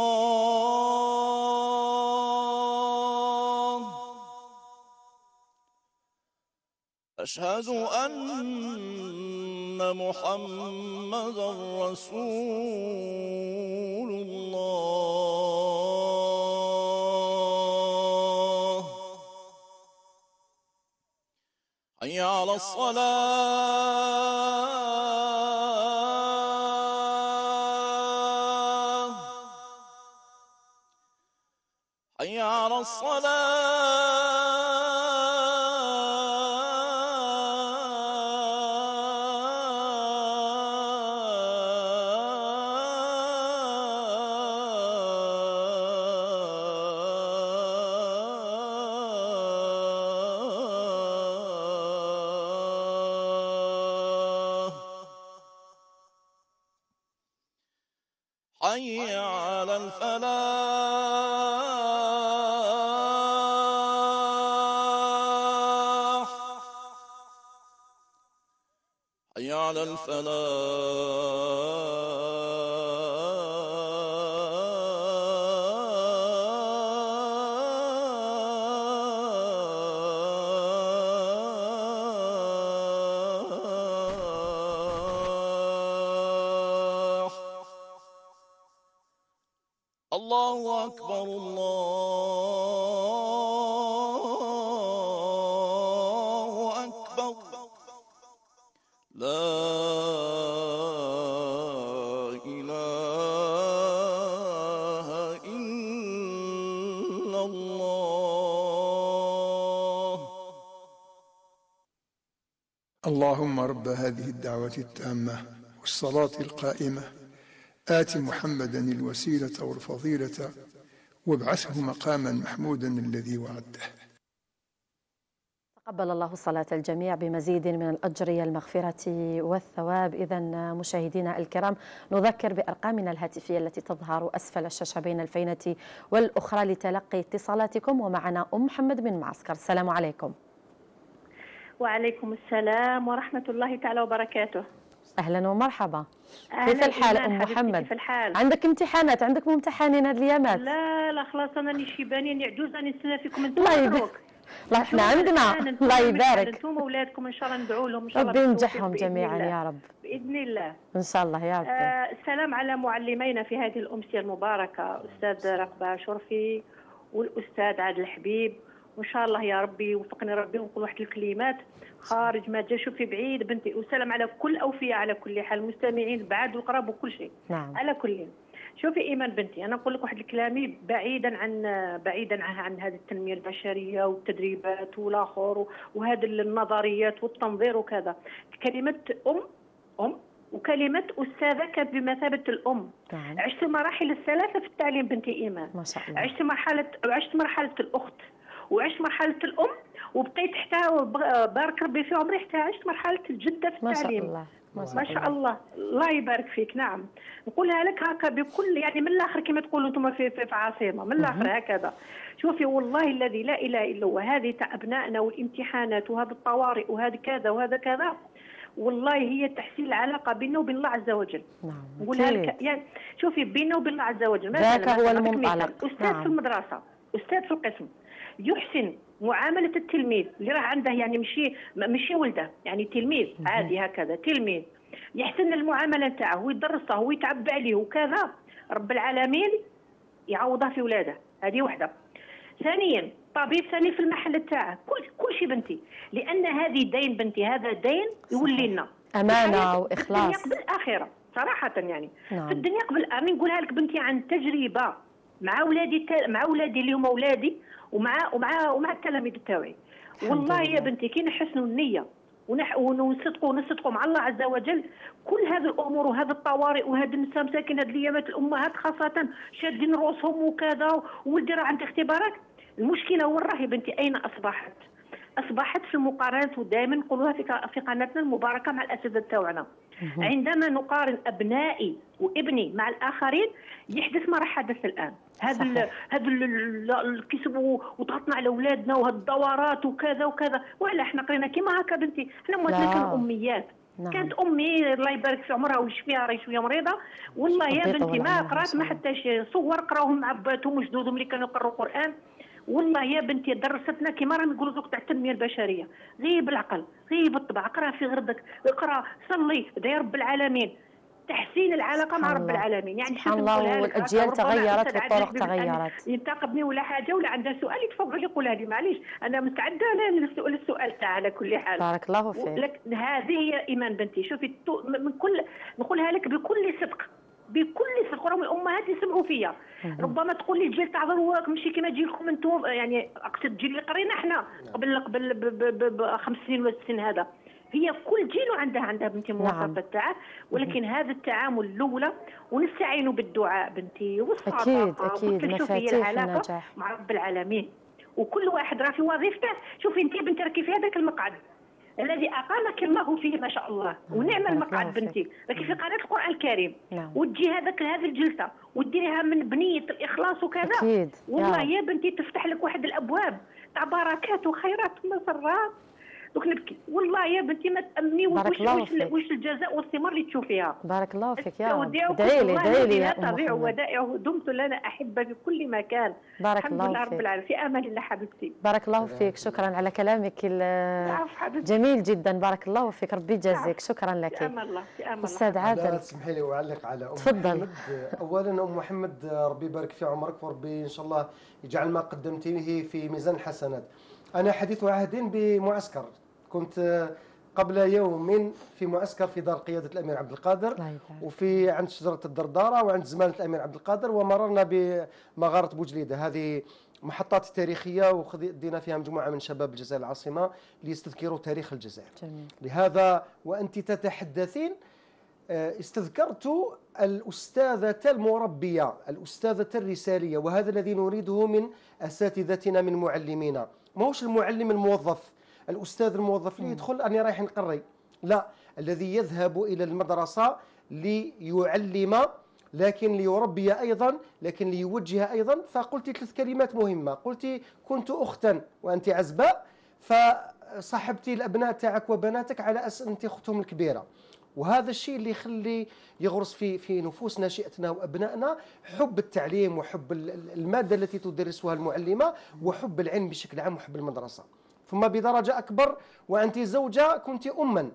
الله. أشهد أن محمدا رسول الله. حي على الصلاة، حي على الصلاة، حي على الفلاح، حي على الفلاح. الله أكبر الله أكبر، لا إله إلا الله. اللهم رب هذه الدعوة التامة والصلاة القائمة آت محمدا الوسيلة والفضيلة وابعثه مقاما محمودا الذي وعده. تقبل الله صلاة الجميع بمزيد من الأجر المغفرة والثواب. إذا مشاهدينا الكرام، نذكر بأرقامنا الهاتفية التي تظهر أسفل الشاشة بين الفينة والأخرى لتلقي اتصالاتكم. ومعنا أم محمد من معسكر. السلام عليكم. وعليكم السلام ورحمة الله تعالى وبركاته. أهلا ومرحبا. أهلا كيف الحال إيمان أم حبيبتي، محمد؟ كيف الحال؟ عندك امتحانات؟ عندك ممتحنين هذه الأيامات؟ لا خلاص أنا اللي شيباني اني عجوز راني نستنى فيكم انتم. الله يبارك. الله احنا عندنا. الله يبارك. انتم واولادكم ان شاء الله ندعوا لهم ان شاء الله ربي ينجحهم جميعا يا رب باذن الله. ان شاء الله يا رب. السلام على معلمينا في هذه الامسيه المباركه، استاذ رقبه شرفي والاستاذ عادل الحبيب، وان شاء الله يا ربي يوفقني ربي ونقول واحد الكلمات خارج ما جا. شوفي بعيد بنتي، وسلام على كل اوفياء على كل حال، المستمعين بعاد والقراب وكل شيء. نعم. على كل. شوفي ايمان بنتي، انا نقول لك واحد الكلامي بعيدا عن هذه التنميه البشريه والتدريبات والاخر وهذه النظريات والتنظير وكذا. كلمه ام وكلمه استاذه كانت بمثابه الام. نعم. عشت مراحل الثلاثه في التعليم بنتي ايمان. ما شاء الله. عشت مرحله الاخت، وعشت مرحله الام، وبقيت حتى بارك ربي في عمري حتى عشت مرحله الجده في التعليم. ما شاء الله. ما شاء الله. الله يبارك فيك. نعم، نقولها لك هكا بكل يعني من الاخر كما تقولوا انتم في عاصمه من الاخر هكذا. شوفي والله الذي لا اله الا هو، هذه تاع ابنائنا والامتحانات وهذا الطوارئ وهذا كذا وهذا كذا، والله هي تحسين العلاقه بيننا وبين الله عز وجل. نعم. نقولها لك يعني شوفي بيننا وبين الله عز وجل. ذاك هو المنطلق. استاذ في المدرسه، استاذ في القسم، يحسن معامله التلميذ اللي راه عنده يعني ماشي ولده، يعني تلميذ عادي هكذا، تلميذ يحسن المعامله نتاعه ويدرسه ويتعب عليه وكذا، رب العالمين يعوضه في ولاده. هذه وحده. ثانيا طبيب ثاني في المحل تاعه، كل شيء بنتي، لان هذه دين بنتي، هذا دين يولي لنا امانه واخلاص في الدنيا قبل الاخره صراحه يعني. نعم. في الدنيا قبل انا نقولها لك بنتي عن تجربه مع اولادي اللي هما اولادي ومع التلاميذ تاعي. والله يا بنتي كي نحسنوا النيه ونصدقوا مع الله عز وجل، كل هذه الامور وهذه الطوارئ وهذه النساء مساكن هذه الايامات الامهات خاصه شادين رؤوسهم وكذا، وولدي راه عنده اختبارات. المشكله وين راهي بنتي؟ اين اصبحت في المقارنات، ودائما نقولوها في قناتنا المباركه مع الاساتذه تاعنا. عندما نقارن ابنائي وابني مع الاخرين يحدث ما راح حدث الان. هذا الكسب وضغطنا على اولادنا وهذه الدورات وكذا وكذا، ولا احنا قرينا كيما هكا بنتي. احنا مواتنا كانوا اميات. نعم. كانت امي الله يبارك في عمرها ويشفيها راهي شويه مريضه، والله يا بنتي ما قرات ما حتى صور قراوهم مع باتهم وجدودهم اللي كانوا يقروا القران. والله يا بنتي درستنا كما راهم يقولوا دوك تاع التنميه البشريه، غير بالعقل غير بالطبع، اقرا في غردك، اقرا صلي داير رب العالمين، تحسين العلاقه مع رب العالمين. يعني سبحان الله، والاجيال تغيرت والطرق تغيرت. ينتقدني ولا حاجه ولا عندها سؤال يتفضل يقولها لي، معليش انا مستعده للسؤال تاعها على كل حال. بارك الله فيك. هذه هي ايمان بنتي. شوفي من كل نقولها لك بكل صدق، بكل صدق، راهم الامهات يسمعوا فيا. ربما تقول لي الجيل تاع ضروك ماشي كما جيلكم انتم، يعني اقصد الجيل اللي قرينا احنا قبل ب 5 سنين ولا 6 سنين. هذا هي كل جيل عندها بنتي مواصفات تاعه، ولكن هذا التعامل الاولى، ونستعينوا بالدعاء بنتي والصدقه. اكيد مفاتيح النجاح مع رب العالمين. وكل واحد راه في وظيفته. شوفي انت بنتي راكي في هذاك المقعد الذي اقامك الله فيه ما شاء الله، ونعم المقعد بنتي، راكي في قناه القران الكريم. وتجي هذه الجلسه وديريها من بنيه الاخلاص وكذا، أكيد. والله يا بنتي تفتح لك واحد الابواب تاع بركات وخيرات ومسرات. دوك نبكي والله يا بنتي، ما تامني واش الجزاء والثمار اللي تشوفيها. بارك الله فيك يا رب. ادعي لي يا تضيع ودائعه، دمت لنا احبه في كل مكان. بارك الحمد لله رب العالمين، في امان الله حبيبتي. بارك الله فيك، شكرا على كلامك جميل جدا، بارك الله فيك، ربي يجازيك. شكرا لك. في امان الله، في امان الله. استاذ عادل تسمحي لي واعلق على تفضل. اولا ام محمد، ربي يبارك في عمرك، وربي ان شاء الله يجعل ما قدمتيه في ميزان الحسنات. انا حديث عهد بمعسكر، كنت قبل يوم في معسكر في دار قيادة الأمير عبد القادر، وفي عند شجرة الدردارة وعند زمالة الأمير عبد القادر، ومررنا بمغارة بوجليدة. هذه محطات تاريخية ودينا فيها مجموعة من شباب الجزائر العاصمة ليستذكروا تاريخ الجزائر. جميل. لهذا وأنت تتحدثين استذكرت الأستاذة المربية، الأستاذة الرسالية، وهذا الذي نريده من أساتذتنا من معلمينا. ما هوش المعلم الموظف، الأستاذ الموظف اللي يدخل أنا رايح نقري، لا، الذي يذهب إلى المدرسة ليعلم لكن ليربي أيضا، لكن ليوجه أيضا. فقلت 3 كلمات مهمة، قلت كنت أختا وأنت عزباء، فصاحبتي الأبناء تاعك وبناتك على أساس أنت أختهم الكبيرة. وهذا الشيء اللي يخلي يغرس في نفوس ناشئتنا وأبنائنا حب التعليم وحب المادة التي تدرسها المعلمة وحب العلم بشكل عام وحب المدرسة. ثم بدرجة أكبر وأنت زوجة كنت أما،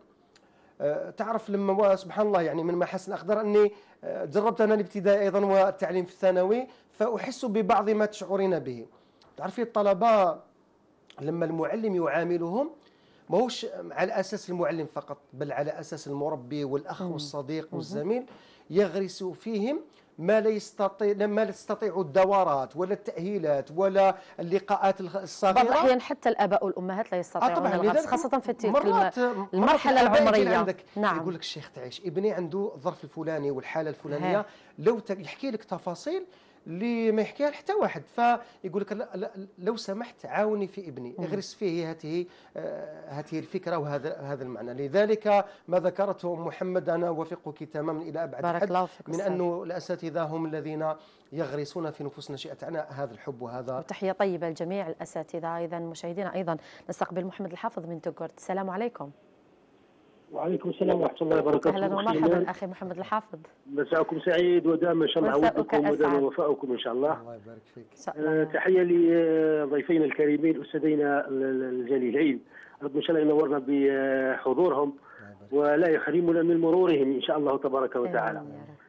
تعرف لما سبحان الله يعني من محاسن أقدر أني جربت أنا الابتدائي أيضا والتعليم في الثانوي، فأحس ببعض ما تشعرين به. تعرفي الطلبة لما المعلم يعاملهم ماهوش على أساس المعلم فقط، بل على أساس المربي والأخ والصديق والزميل، يغرس فيهم ما لا يستطيع الدورات ولا التأهيلات ولا اللقاءات الصغيرة. بعض الأحيان حتى الآباء والأمهات لا يستطيعون الغرس، خاصة في تلك المرحلة العمرية. نعم. يقول لك الشيخ تعيش ابني عنده الظرف الفلاني والحالة الفلانية، لو يحكي لك تفاصيل اللي ما يحكيها حتى واحد، فيقول لك لا لو سمحت عاوني في ابني، اغرس فيه هذه الفكره وهذا المعنى. لذلك ما ذكرته ام محمد انا اوافقك تماما الى ابعد حد، من انه الاساتذه هم الذين يغرسون في نفوس نشأتنا هذا الحب وهذا. وتحيه طيبه لجميع الاساتذه. ايضا مشاهدينا ايضا نستقبل محمد الحافظ من تقرد. السلام عليكم. وعليكم السلام ورحمة الله وبركاته. أهلا ومرحبا أخي محمد الحافظ. مساءكم سعيد ودائما إن شاء الله عودكم ودائما وفاؤكم إن شاء الله. الله يبارك فيك. تحية لضيفينا الكريمين الأستاذين الجليلين، رب إن شاء الله ينورنا بحضورهم ولا يحرمنا من مرورهم إن شاء الله تبارك وتعالى.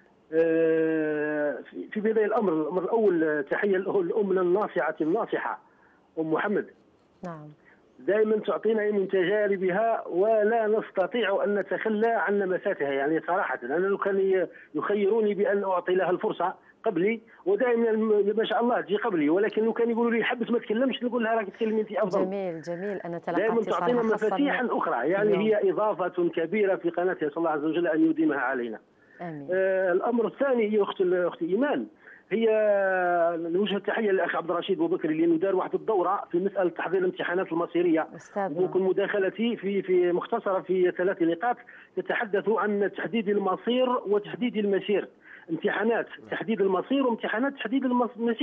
في بداية الأمر الأول تحية لأمنا الناصحة أم محمد. نعم. دائما تعطينا من تجاربها ولا نستطيع أن نتخلى عن لمساتها. يعني صراحة أنا لو كان يخيروني بأن أعطي لها الفرصة قبلي، ودائما ما شاء الله تجي قبلي، ولكن لو كان يقولوا لي حبس ما تكلمش نقول لها راك تكلمي أنت أفضل. جميل أنا تلقيت دائما تعطينا مفاتيحا أخرى، يعني هي إضافة كبيرة في قناتها، صلى الله عز وجل أن يديمها علينا. آمين. الأمر الثاني هي أختي إيمان، هي نوجه التحيه للاخ عبد الرشيد بوبكري لانه دار واحد الدوره في مساله تحضير الامتحانات المصيريه، وممكن مداخلتي في مختصره في 3 نقاط تتحدث عن تحديد المصير وتحديد المسير. امتحانات تحديد المصير وامتحانات تحديد المسير.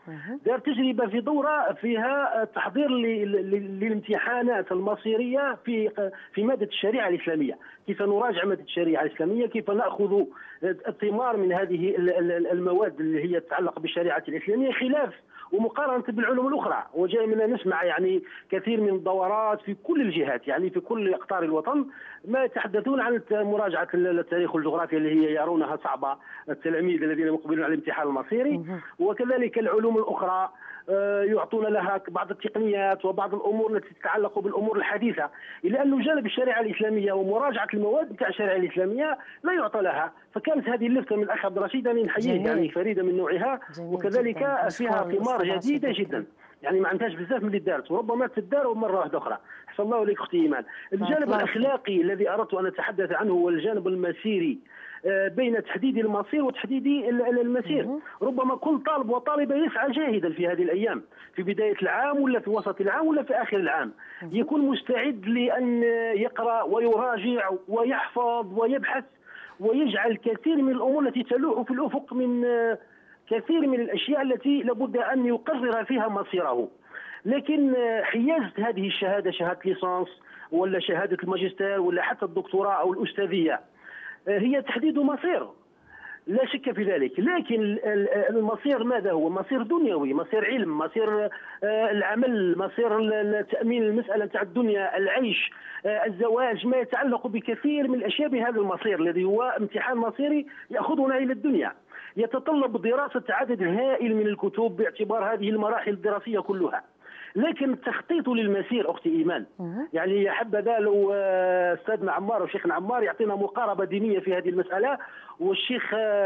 دار تجربة في دورة فيها تحضير للامتحانات المصيرية في مادة الشريعة الإسلامية، كيف نراجع مادة الشريعة الإسلامية، كيف نأخذ الثمار من هذه المواد اللي هي تتعلق بالشريعة الإسلامية، خلاف ومقارنة بالعلوم الأخرى. وجاي منا نسمع يعني كثير من الدورات في كل الجهات، يعني في كل أقطار الوطن ما يتحدثون عن مراجعة التاريخ والجغرافيا اللي هي يرونها صعبة التلاميذ الذين مقبلون على الامتحان المصيري، وكذلك العلوم الأخرى يعطون لها بعض التقنيات وبعض الامور التي تتعلق بالامور الحديثه، الا انه جانب الشريعه الاسلاميه ومراجعه المواد نتاع الشريعه الاسلاميه لا يعطى لها. فكانت هذه اللفته من الاخ عبد الرشيد يعني نحييه، يعني فريده من نوعها، وكذلك فيها ثمار جديده جدا، يعني ما عندهاش بزاف من اللي دارت، وربما تدار مره واحده اخرى. احسن الله اليك اختي ايمان. الجانب الاخلاقي الذي اردت ان اتحدث عنه هو الجانب المسيري، بين تحديد المصير وتحديد المسير. ربما كل طالب وطالبة يسعى جاهدا في هذه الأيام، في بداية العام ولا في وسط العام ولا في آخر العام، يكون مستعد لأن يقرأ ويراجع ويحفظ ويبحث ويجعل كثير من الأمور التي تلوح في الأفق من كثير من الأشياء التي لابد أن يقرر فيها مصيره. لكن حيازة هذه الشهادة، شهادة ليسانس ولا شهادة الماجستير ولا حتى الدكتوراه أو الأستاذية، هي تحديد مصير لا شك في ذلك. لكن المصير ماذا هو؟ مصير دنيوي، مصير علم، مصير العمل، مصير تأمين المسألة تاع الدنيا، العيش، الزواج، ما يتعلق بكثير من الأشياء بهذا المصير الذي هو امتحان مصيري يأخذنا إلى الدنيا، يتطلب دراسة عدد هائل من الكتب باعتبار هذه المراحل الدراسية كلها. لكن التخطيط للمسير اختي ايمان، يعني حبذا لو استاذنا عمار وشيخنا عمار يعطينا مقاربه دينيه في هذه المساله، والشيخ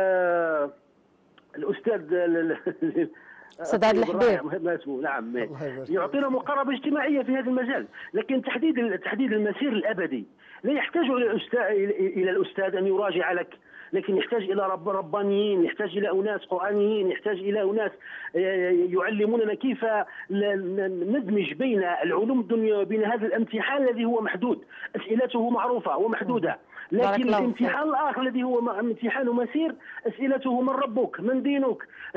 الاستاذ استاذ عادل الحبيب ما اسمه، نعم، يعطينا مقاربه اجتماعيه في هذا المجال. لكن تحديد المسير الابدي لا يحتاج الى الاستاذ ان يراجع لك، لكن يحتاج إلى ربانيين، يحتاج إلى أناس قرآنيين، يحتاج إلى أناس يعلموننا كيف ندمج بين العلوم الدنيا وبين هذا الامتحان الذي هو محدود، أسئلته معروفة ومحدودة، لكن الامتحان الآخر الذي هو امتحان مسير، أسئلته من ربك، من دينك،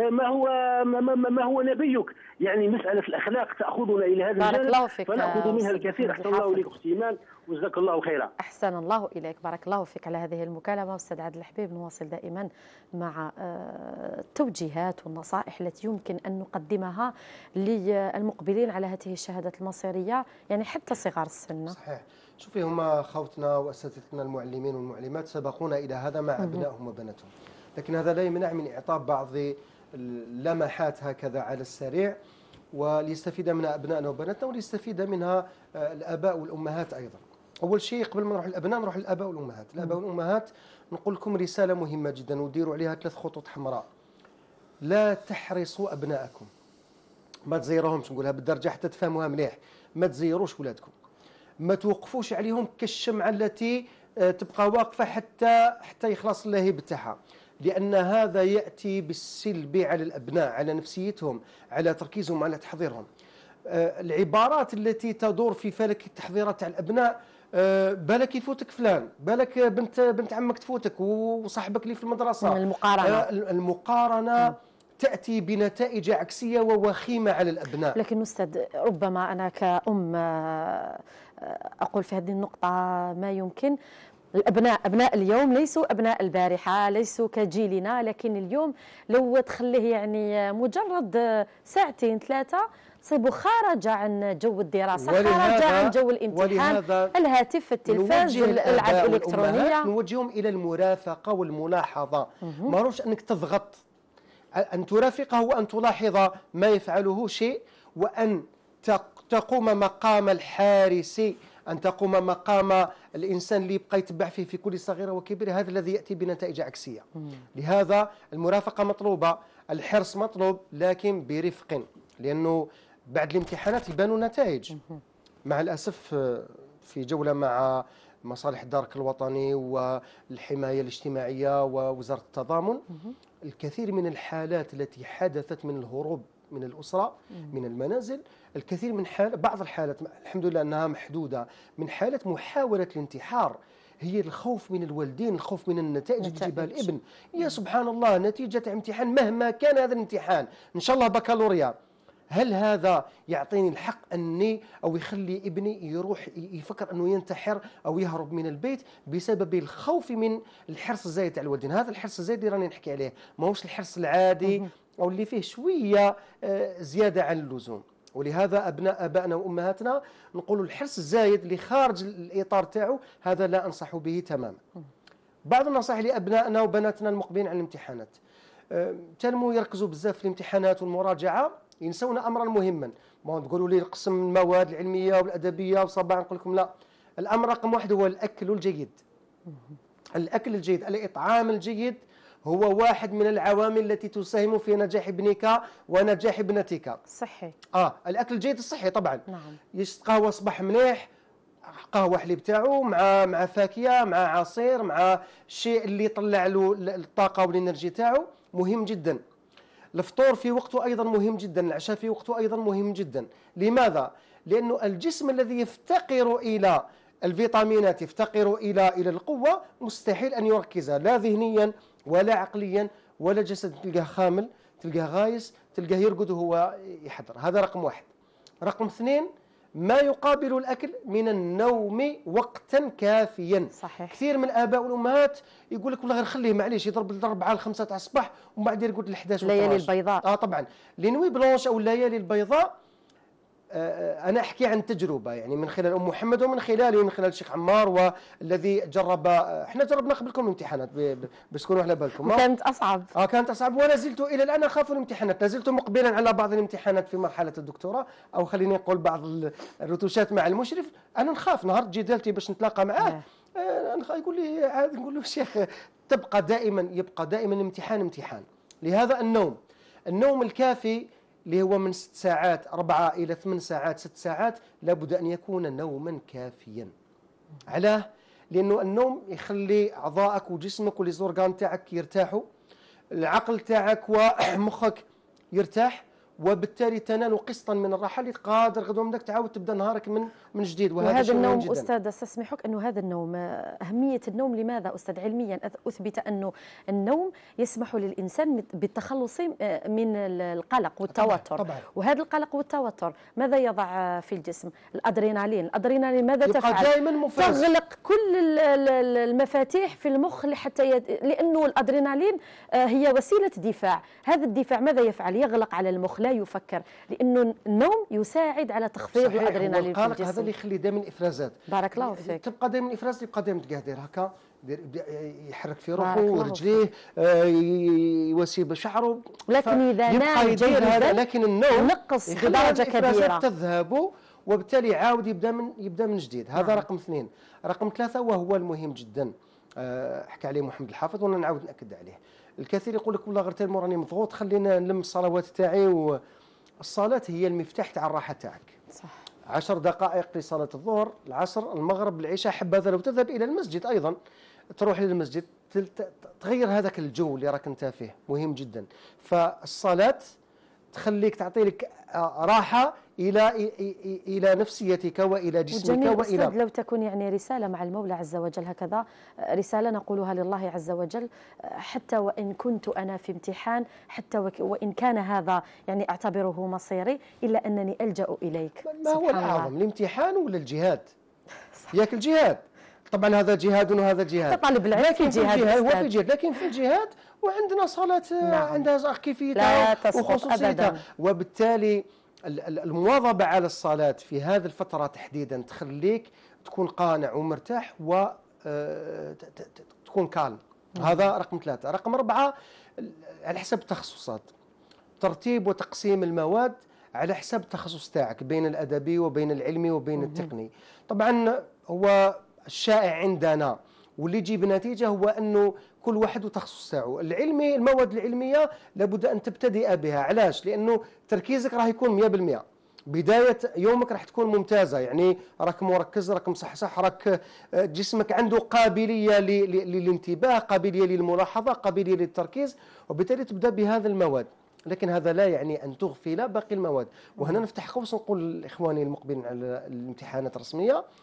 ما هو نبيك، يعني مسألة الأخلاق تأخذنا إلى هذا الجانب فنأخذ منها الكثير. أحسن الله إليك أختي إيمان وجزاك الله خيرا. أحسن الله إليك، بارك الله فيك على هذه المكالمة. أستاذ عادل الحبيب، نواصل دائما مع التوجيهات والنصائح التي يمكن أن نقدمها للمقبلين على هذه الشهادات المصيرية، يعني حتى صغار السن. صحيح. شوفي، هما خوتنا وأساتذتنا المعلمين والمعلمات سبقونا إلى هذا مع أبنائهم وبناتهم، لكن هذا لا يمنع من إعطاء بعض اللمحات هكذا على السريع، وليستفيد منها أبنائنا وبناتنا وليستفيد منها الآباء والأمهات أيضا. أول شيء قبل ما نروح للأبناء نروح للآباء والأمهات. الآباء والأمهات نقول لكم رسالة مهمة جدا وديروا عليها 3 خطوط حمراء. لا تحرصوا أبنائكم، ما تزيروهمش، نقولها بالدرجة حتى تفهموها مليح، ما تزيروش ولادكم، ما توقفوش عليهم كالشمعة التي تبقى واقفة حتى يخلص اللهيب تاعها، لأن هذا يأتي بالسلب على الأبناء، على نفسيتهم، على تركيزهم، على تحضيرهم. العبارات التي تدور في فلك التحضيرات تاع الأبناء، بالك يفوتك فلان، بالك بنت عمك تفوتك، وصاحبك اللي في المدرسة. المقارنة تأتي بنتائج عكسية ووخيمة على الأبناء. لكن أستاذ، ربما أنا كأم أقول في هذه النقطة ما يمكن. أبناء اليوم ليسوا أبناء البارحة، ليسوا كجيلنا، لكن اليوم لو تخليه يعني مجرد ساعتين 3 صيبوا خارج عن جو الدراسة، خارج عن جو الامتحان، الهاتف، التلفاز، الألعاب الإلكترونية. نوجههم إلى المرافقة والملاحظة، ما روش أنك تضغط، أن ترافقه وأن تلاحظ ما يفعله شيء، وأن تقوم مقام الحارس، أن تقوم مقام الإنسان اللي يبقى يتبع فيه في كل صغيرة وكبيرة. هذا الذي يأتي بنتائج عكسية. لهذا المرافقة مطلوبة، الحرص مطلوب، لكن برفق، لأنه بعد الامتحانات يبانوا نتائج. مع الأسف في جولة مع مصالح الدرك الوطني والحماية الاجتماعية ووزارة التضامن، الكثير من الحالات التي حدثت من الهروب من الأسرة، من المنازل، الكثير من بعض الحالات الحمد لله أنها محدودة، من حالة محاولة الانتحار هي الخوف من الوالدين، الخوف من النتائج اللي يجيبها الابن. يا سبحان الله، نتيجة امتحان مهما كان هذا الامتحان، إن شاء الله بكالوريا، هل هذا يعطيني الحق أني أو يخلي ابني يروح يفكر أنه ينتحر أو يهرب من البيت بسبب الخوف من الحرص الزايد تاع الوالدين؟ هذا الحرص الزايد اللي راني نحكي عليه ماهوش الحرص العادي أو اللي فيه شوية زيادة عن اللزوم. ولهذا أبائنا وأمهاتنا نقولوا الحرص الزايد اللي خارج الإطار تاعو هذا لا أنصح به تماما. بعض النصائح لأبنائنا وبناتنا المقبلين على الامتحانات، تلموا يركزوا بزاف في الامتحانات والمراجعة، ينسون أمرا مهما. ما تقولوا لي قسم المواد العلمية والأدبية وصباح، نقول لكم لا، الأمر رقم واحد هو الأكل الجيد. الأكل الجيد، الإطعام الجيد هو واحد من العوامل التي تساهم في نجاح ابنك ونجاح ابنتك. صحي. الأكل الجيد الصحي طبعا. نعم. قهوة صباح مليح، قهوة حليب تاعو مع فاكهة، مع عصير، مع الشيء اللي يطلع له الطاقة والإنرجي تاعو، مهم جدا. الفطور في وقته أيضا مهم جدا، العشاء في وقته أيضا مهم جدا. لماذا؟ لأنه الجسم الذي يفتقر إلى الفيتامينات، يفتقر إلى القوة، مستحيل أن يركز لا ذهنيا ولا عقليا ولا جسد، تلقاه خامل، تلقاه غايس، تلقاه يرقد وهو يحضر. هذا رقم واحد. رقم اثنين، ما يقابل الأكل من النوم وقتا كافيا. صحيح. كثير من الآباء والأمهات يقول لك والله غير خليه معليش يضرب الأربعة الخمسة تاع الصباح ومن بعد يرقد ل11 الليالي البيضاء. طبعا لينوي بلونش أو الليالي البيضاء. أنا أحكي عن تجربة يعني من خلال أم محمد ومن خلالي ومن خلال الشيخ عمار، والذي جرب. احنا جربنا قبلكم الامتحانات باش تكونوا على بالكم. كانت أصعب. كانت أصعب، ولا زلت إلى الآن أخاف الامتحانات، لا زلت مقبلا على بعض الامتحانات في مرحلة الدكتوراه، أو خليني نقول بعض الرتوشات مع المشرف. أنا نخاف نهار جدالتي باش نتلاقى معاه يقول لي عادي، نقول له شيخ يبقى دائما الامتحان امتحان. لهذا النوم الكافي اللي هو من 6 ساعات 4 إلى 8 ساعات 6 ساعات لابد أن يكون نوما كافيا. علاه؟ لأنه النوم يخلي أعضائك وجسمك والزورغان تاعك يرتاحوا، العقل تاعك ومخك يرتاح، وبالتالي تنال قسطا من الراحة اللي قادر غدوة منك تعاود تبدأ نهارك من جديد. وهذا النوم جداً. أستاذ استسمحك أنه هذا النوم، أهمية النوم لماذا أستاذ؟ علميا أثبت أنه النوم يسمح للإنسان بالتخلص من القلق والتوتر. طبعاً. وهذا القلق والتوتر ماذا يضع في الجسم؟ الأدرينالين ماذا تفعل؟ تغلق كل المفاتيح في المخ لأنه الأدرينالين هي وسيلة دفاع. هذا الدفاع ماذا يفعل؟ يغلق على المخ، لا يفكر، لأنه النوم يساعد على تخفيض الأدرينالين في الجسم. هذا اللي يخلي دائما إفرازات. بارك الله فيك. تبقى دائما إفراز، يبقى دائما تقدر هكا يحرك في روحه ورجليه، يوسي بشعره. لكن إذا نام جيدا لكن النوم نقص بدرجة كبيرة تذهب، وبالتالي يعاود يبدأ من جديد. هذا رقم 2. رقم 3 وهو المهم جدا، حكى عليه محمد الحافظ وانا نعاود نأكد عليه. الكثير يقول لك والله غير تالمو راني مضغوط، خلينا نلم الصلوات تاعي. والصلاة هي المفتاح تاع الراحة تاعك. صح. 10 دقائق لصلاة الظهر، العصر، المغرب، العشاء، حبذا لو تذهب إلى المسجد أيضا، تروح للمسجد تغير هذاك الجو اللي راك انت فيه، مهم جدا. فالصلاة تخليك تعطي لك راحة إلى نفسيتك وإلى جسمك. وجميل أستاذ، لو تكون يعني رسالة مع المولى عز وجل، هكذا رسالة نقولها لله عز وجل، حتى وإن كنت أنا في امتحان، حتى وإن كان هذا يعني أعتبره مصيري، إلا أنني ألجأ إليك. ما هو الأعظم، الامتحان ولا الجهاد؟ ياك الجهاد طبعا، هذا جهاد وهذا جهاد. طالب العلم في جهاد، هو في جهاد، لكن في الجهاد وعندنا صلاة عندها كيفيتها وخصوصيتها. وبالتالي المواظبة على الصلاة في هذه الفترة تحديدا تخليك تكون قانع ومرتاح وتكون كالم. هذا رقم 3. رقم 4 على حسب التخصصات، ترتيب وتقسيم المواد على حسب التخصص تاعك بين الأدبي وبين العلمي وبين التقني. طبعا هو الشائع عندنا واللي يجيب نتيجة هو أنه كل واحد وتخصص تاعو. العلمي، المواد العلمية لابد أن تبتدئ بها. علاش؟ لأنه تركيزك راح يكون 100%. بداية يومك راح تكون ممتازة، يعني راك مركز، راك مصحصح، راك جسمك عنده قابلية للانتباه، قابلية للملاحظة، قابلية للتركيز، وبالتالي تبدأ بهذا المواد. لكن هذا لا يعني أن تغفل باقي المواد. وهنا نفتح قوس نقول لإخواني المقبلين على الامتحانات الرسمية،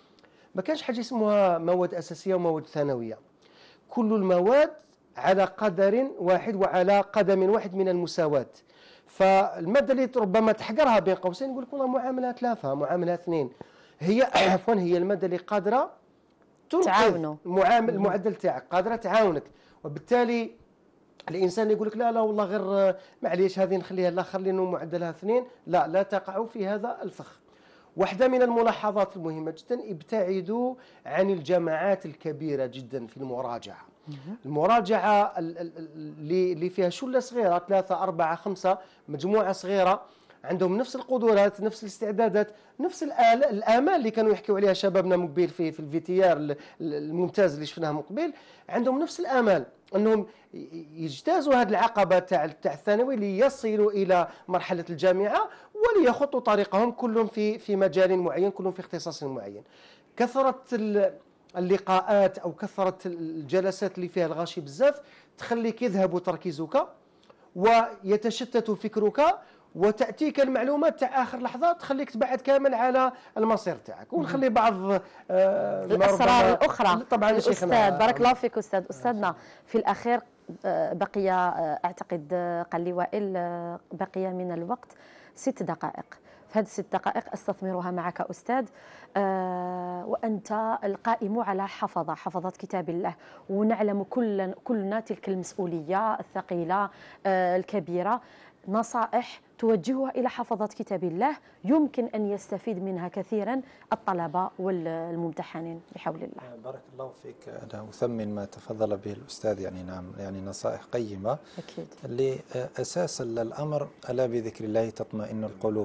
ما كانش حاجة اسمها مواد أساسية ومواد ثانوية. كل المواد على قدر واحد وعلى قدم واحد من المساواة. فالمادة اللي ربما تحقرها بين قوسين يقول لك والله معاملة 3 معاملة 2 هي عفوا هي المادة اللي قادرة تعاونوا المعدل تاعك، قادرة تعاونك. وبالتالي الإنسان يقول لك لا والله غير معليش هذه نخليها، لا خلينا معدلها 2، لا تقعوا في هذا الفخ. واحدة من الملاحظات المهمة جدا، ابتعدوا عن الجماعات الكبيرة جدا في المراجعة. المراجعة اللي فيها شلة صغيرة 3 4 5 مجموعة صغيرة عندهم نفس القدرات نفس الاستعدادات نفس الآمال اللي كانوا يحكوا عليها شبابنا مقبل في الفيتيار الممتاز اللي شفناه مقبل، عندهم نفس الآمال أنهم يجتازوا هذه العقبة تاع الثانوي ليصلوا إلى مرحلة الجامعة وليخطوا طريقهم كلهم في مجال معين، كلهم في اختصاص معين. كثرة اللقاءات أو كثرة الجلسات اللي فيها الغاشي بزاف تخليك يذهب تركيزك ويتشتت فكرك، وتأتيك المعلومات تاع آخر لحظة تخليك تبعد كامل على المصير تاعك. ونخلي بعض الأسرار الأخرى. طبعا أستاذ بارك الله فيك أستاذنا. في الأخير بقي أعتقد قال لي وائل بقي من الوقت 6 دقائق. في هذه 6 دقائق أستثمرها معك أستاذ، وأنت القائم على حفظة كتاب الله، ونعلم كلنا تلك المسؤولية الثقيلة الكبيرة. نصائح توجهها إلى حفظة كتاب الله يمكن أن يستفيد منها كثيرا الطلبة والممتحنين بحول الله. بارك الله فيك. أنا أثمن ما تفضل به الأستاذ، يعني نعم، يعني نصائح قيمة أكيد. اللي أساس الأمر ألا بذكر الله تطمئن القلوب.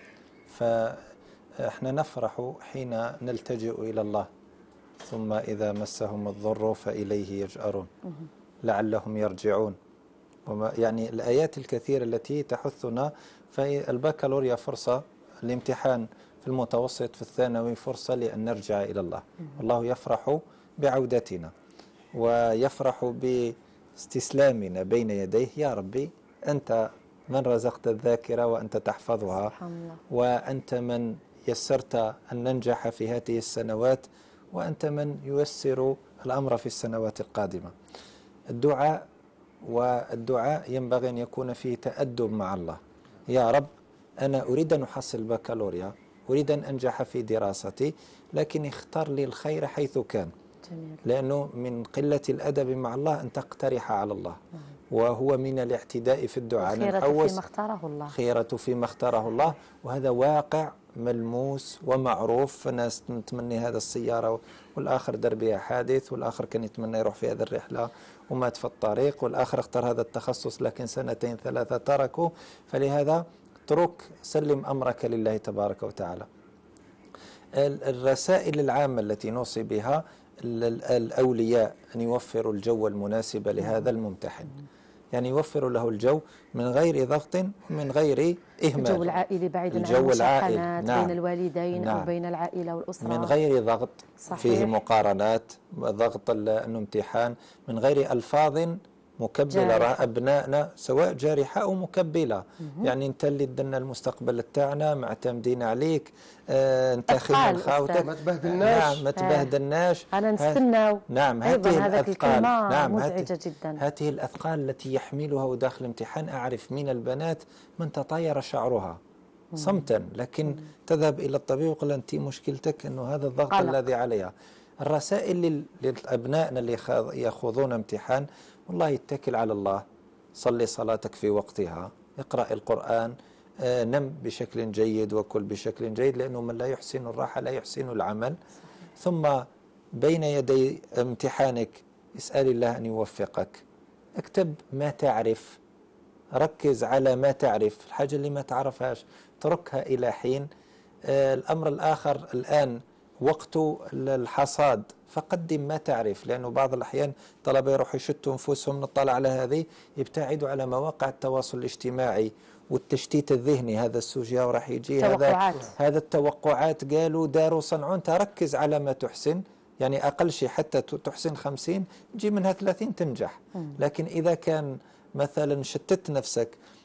فإحنا نفرح حين نلتجئ إلى الله، ثم إذا مسهم الضر فإليه يجأرون لعلهم يرجعون. يعني الآيات الكثيرة التي تحثنا. فالبكالوريا فرصة، الامتحان في المتوسط في الثانوي فرصة لأن نرجع إلى الله. الله يفرح بعودتنا ويفرح باستسلامنا بين يديه. يا ربي أنت من رزقت الذاكرة وأنت تحفظها، وأنت من يسرت أن ننجح في هذه السنوات، وأنت من ييسر الأمر في السنوات القادمة. والدعاء ينبغي أن يكون فيه تأدب مع الله. يا رب أنا أريد أن أحصل البكالوريا، أريد أن أنجح في دراستي، لكن اختار لي الخير حيث كان. جميل. لأنه من قلة الأدب مع الله أن تقترح على الله، وهو من الاعتداء في الدعاء. خيرة فيما اختاره الله، خيرة فيما اختاره الله، وهذا واقع ملموس ومعروف. فناس تتمنى هذا السيارة والآخر در بها حادث، والآخر كان يتمنى يروح في هذه الرحلة ومات في الطريق، والآخر اختار هذا التخصص لكن 2 3 تركوا. فلهذا سلم أمرك لله تبارك وتعالى. الرسائل العامة التي نوصي بها الأولياء أن يوفروا الجو المناسب لهذا الممتحن، يعني يوفروا له الجو من غير ضغط ومن غير إهمال. الجو العائلي بعيدا عن المشاحنات بين الوالدين أو بين العائلة والأسرة، من غير ضغط فيه مقارنات، ضغط الامتحان، من غير ألفاظ مكبلة. أبنائنا سواء جارحة أو مكبلة، يعني أنت اللي دنا المستقبل تاعنا معتمدين عليك، أنت خدمة خاوتك، ما تبهدلناش. نعم ما تبهدلناش، أنا نستناو. نعم هذه الأثقال مزعجة جدا. هذه الأثقال التي يحملها داخل الامتحان. أعرف من البنات من تطاير شعرها صمتا، لكن تذهب إلى الطبيب ويقول أنت مشكلتك أنه هذا الضغط الذي عليها. الرسائل للأبنائنا اللي يخوضون امتحان، والله اتكل على الله، صلي صلاتك في وقتها، اقرأ القرآن، نم بشكل جيد وكل بشكل جيد، لأنه من لا يحسن الراحة لا يحسن العمل. ثم بين يدي امتحانك اسأل الله أن يوفقك، اكتب ما تعرف، ركز على ما تعرف، الحاجة اللي ما تعرفهاش تركها إلى حين. الأمر الآخر الآن وقت الحصاد، فقدم ما تعرف، لأنه بعض الأحيان طلبة يروحوا يشتوا أنفسهم، نطلع على هذه، يبتعدوا على مواقع التواصل الاجتماعي والتشتيت الذهني. هذا السوجيا وراح يجي هذا التوقعات، قالوا داروا صنعون. تركز على ما تحسن، يعني أقل شيء حتى تحسن 50 تجي منها 30 تنجح. لكن إذا كان مثلا شتت نفسك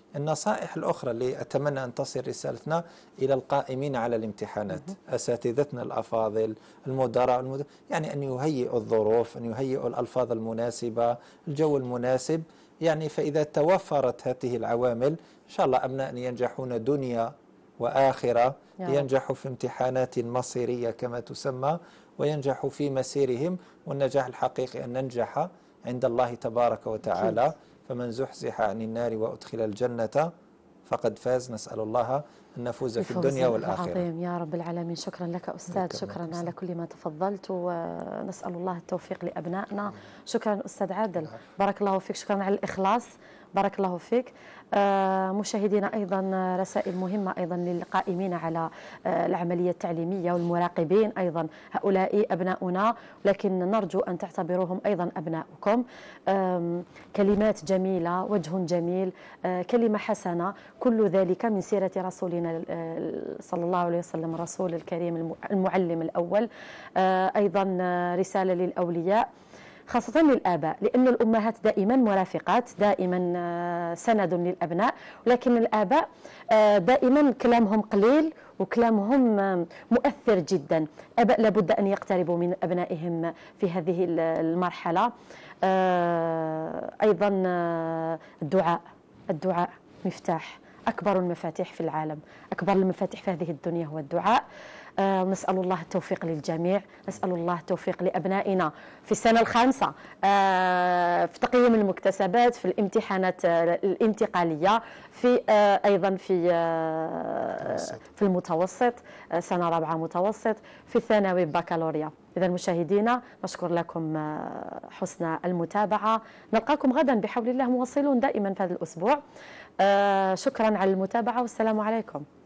النصائح الأخرى اللي أتمنى أن تصل رسالتنا إلى القائمين على الامتحانات، أساتذتنا الأفاضل، المدراء، يعني أن يهيئوا الظروف، أن يهيئوا الألفاظ المناسبة، الجو المناسب. يعني فإذا توفرت هذه العوامل إن شاء الله أبنائنا ينجحون دنيا وآخرة، ينجحوا في امتحانات مصيرية كما تسمى، وينجحوا في مسيرهم. والنجاح الحقيقي أن ننجح عند الله تبارك وتعالى. فمن زحزح عن النار وأدخل الجنة فقد فاز. نسأل الله أن نفوز في الدنيا والآخرة. عظيم يا رب العالمين. شكرا لك أستاذ، شكرا على كل ما تفضلت، ونسأل الله التوفيق لأبنائنا. شكرا أستاذ عادل، بارك الله فيك، شكرا على الإخلاص، بارك الله فيك. مشاهدينا أيضا رسائل مهمة أيضا للقائمين على العملية التعليمية والمراقبين أيضا، هؤلاء أبناؤنا، لكن نرجو أن تعتبروهم أيضا أبناؤكم. كلمات جميلة، وجه جميل، كلمة حسنة، كل ذلك من سيرة رسولنا صلى الله عليه وسلم، الرسول الكريم المعلم الأول. أيضا رسالة للأولياء خاصة للآباء، لأن الأمهات دائما مرافقات، دائما سند للأبناء، ولكن الآباء دائما كلامهم قليل وكلامهم مؤثر جدا. آباء لابد أن يقتربوا من أبنائهم في هذه المرحلة. أيضا الدعاء مفتاح، أكبر المفاتيح في العالم، أكبر المفاتيح في هذه الدنيا هو الدعاء. نسأل الله التوفيق للجميع، نسأل الله التوفيق لأبنائنا في السنة الخامسة في تقييم المكتسبات، في الامتحانات الانتقالية، في أيضا في المتوسط، سنة رابعة متوسط، في الثانوي بكالوريا. إذا مشاهدينا نشكر لكم حسن المتابعة، نلقاكم غدا بحول الله مواصلون دائما في هذا الأسبوع. شكرا على المتابعة والسلام عليكم.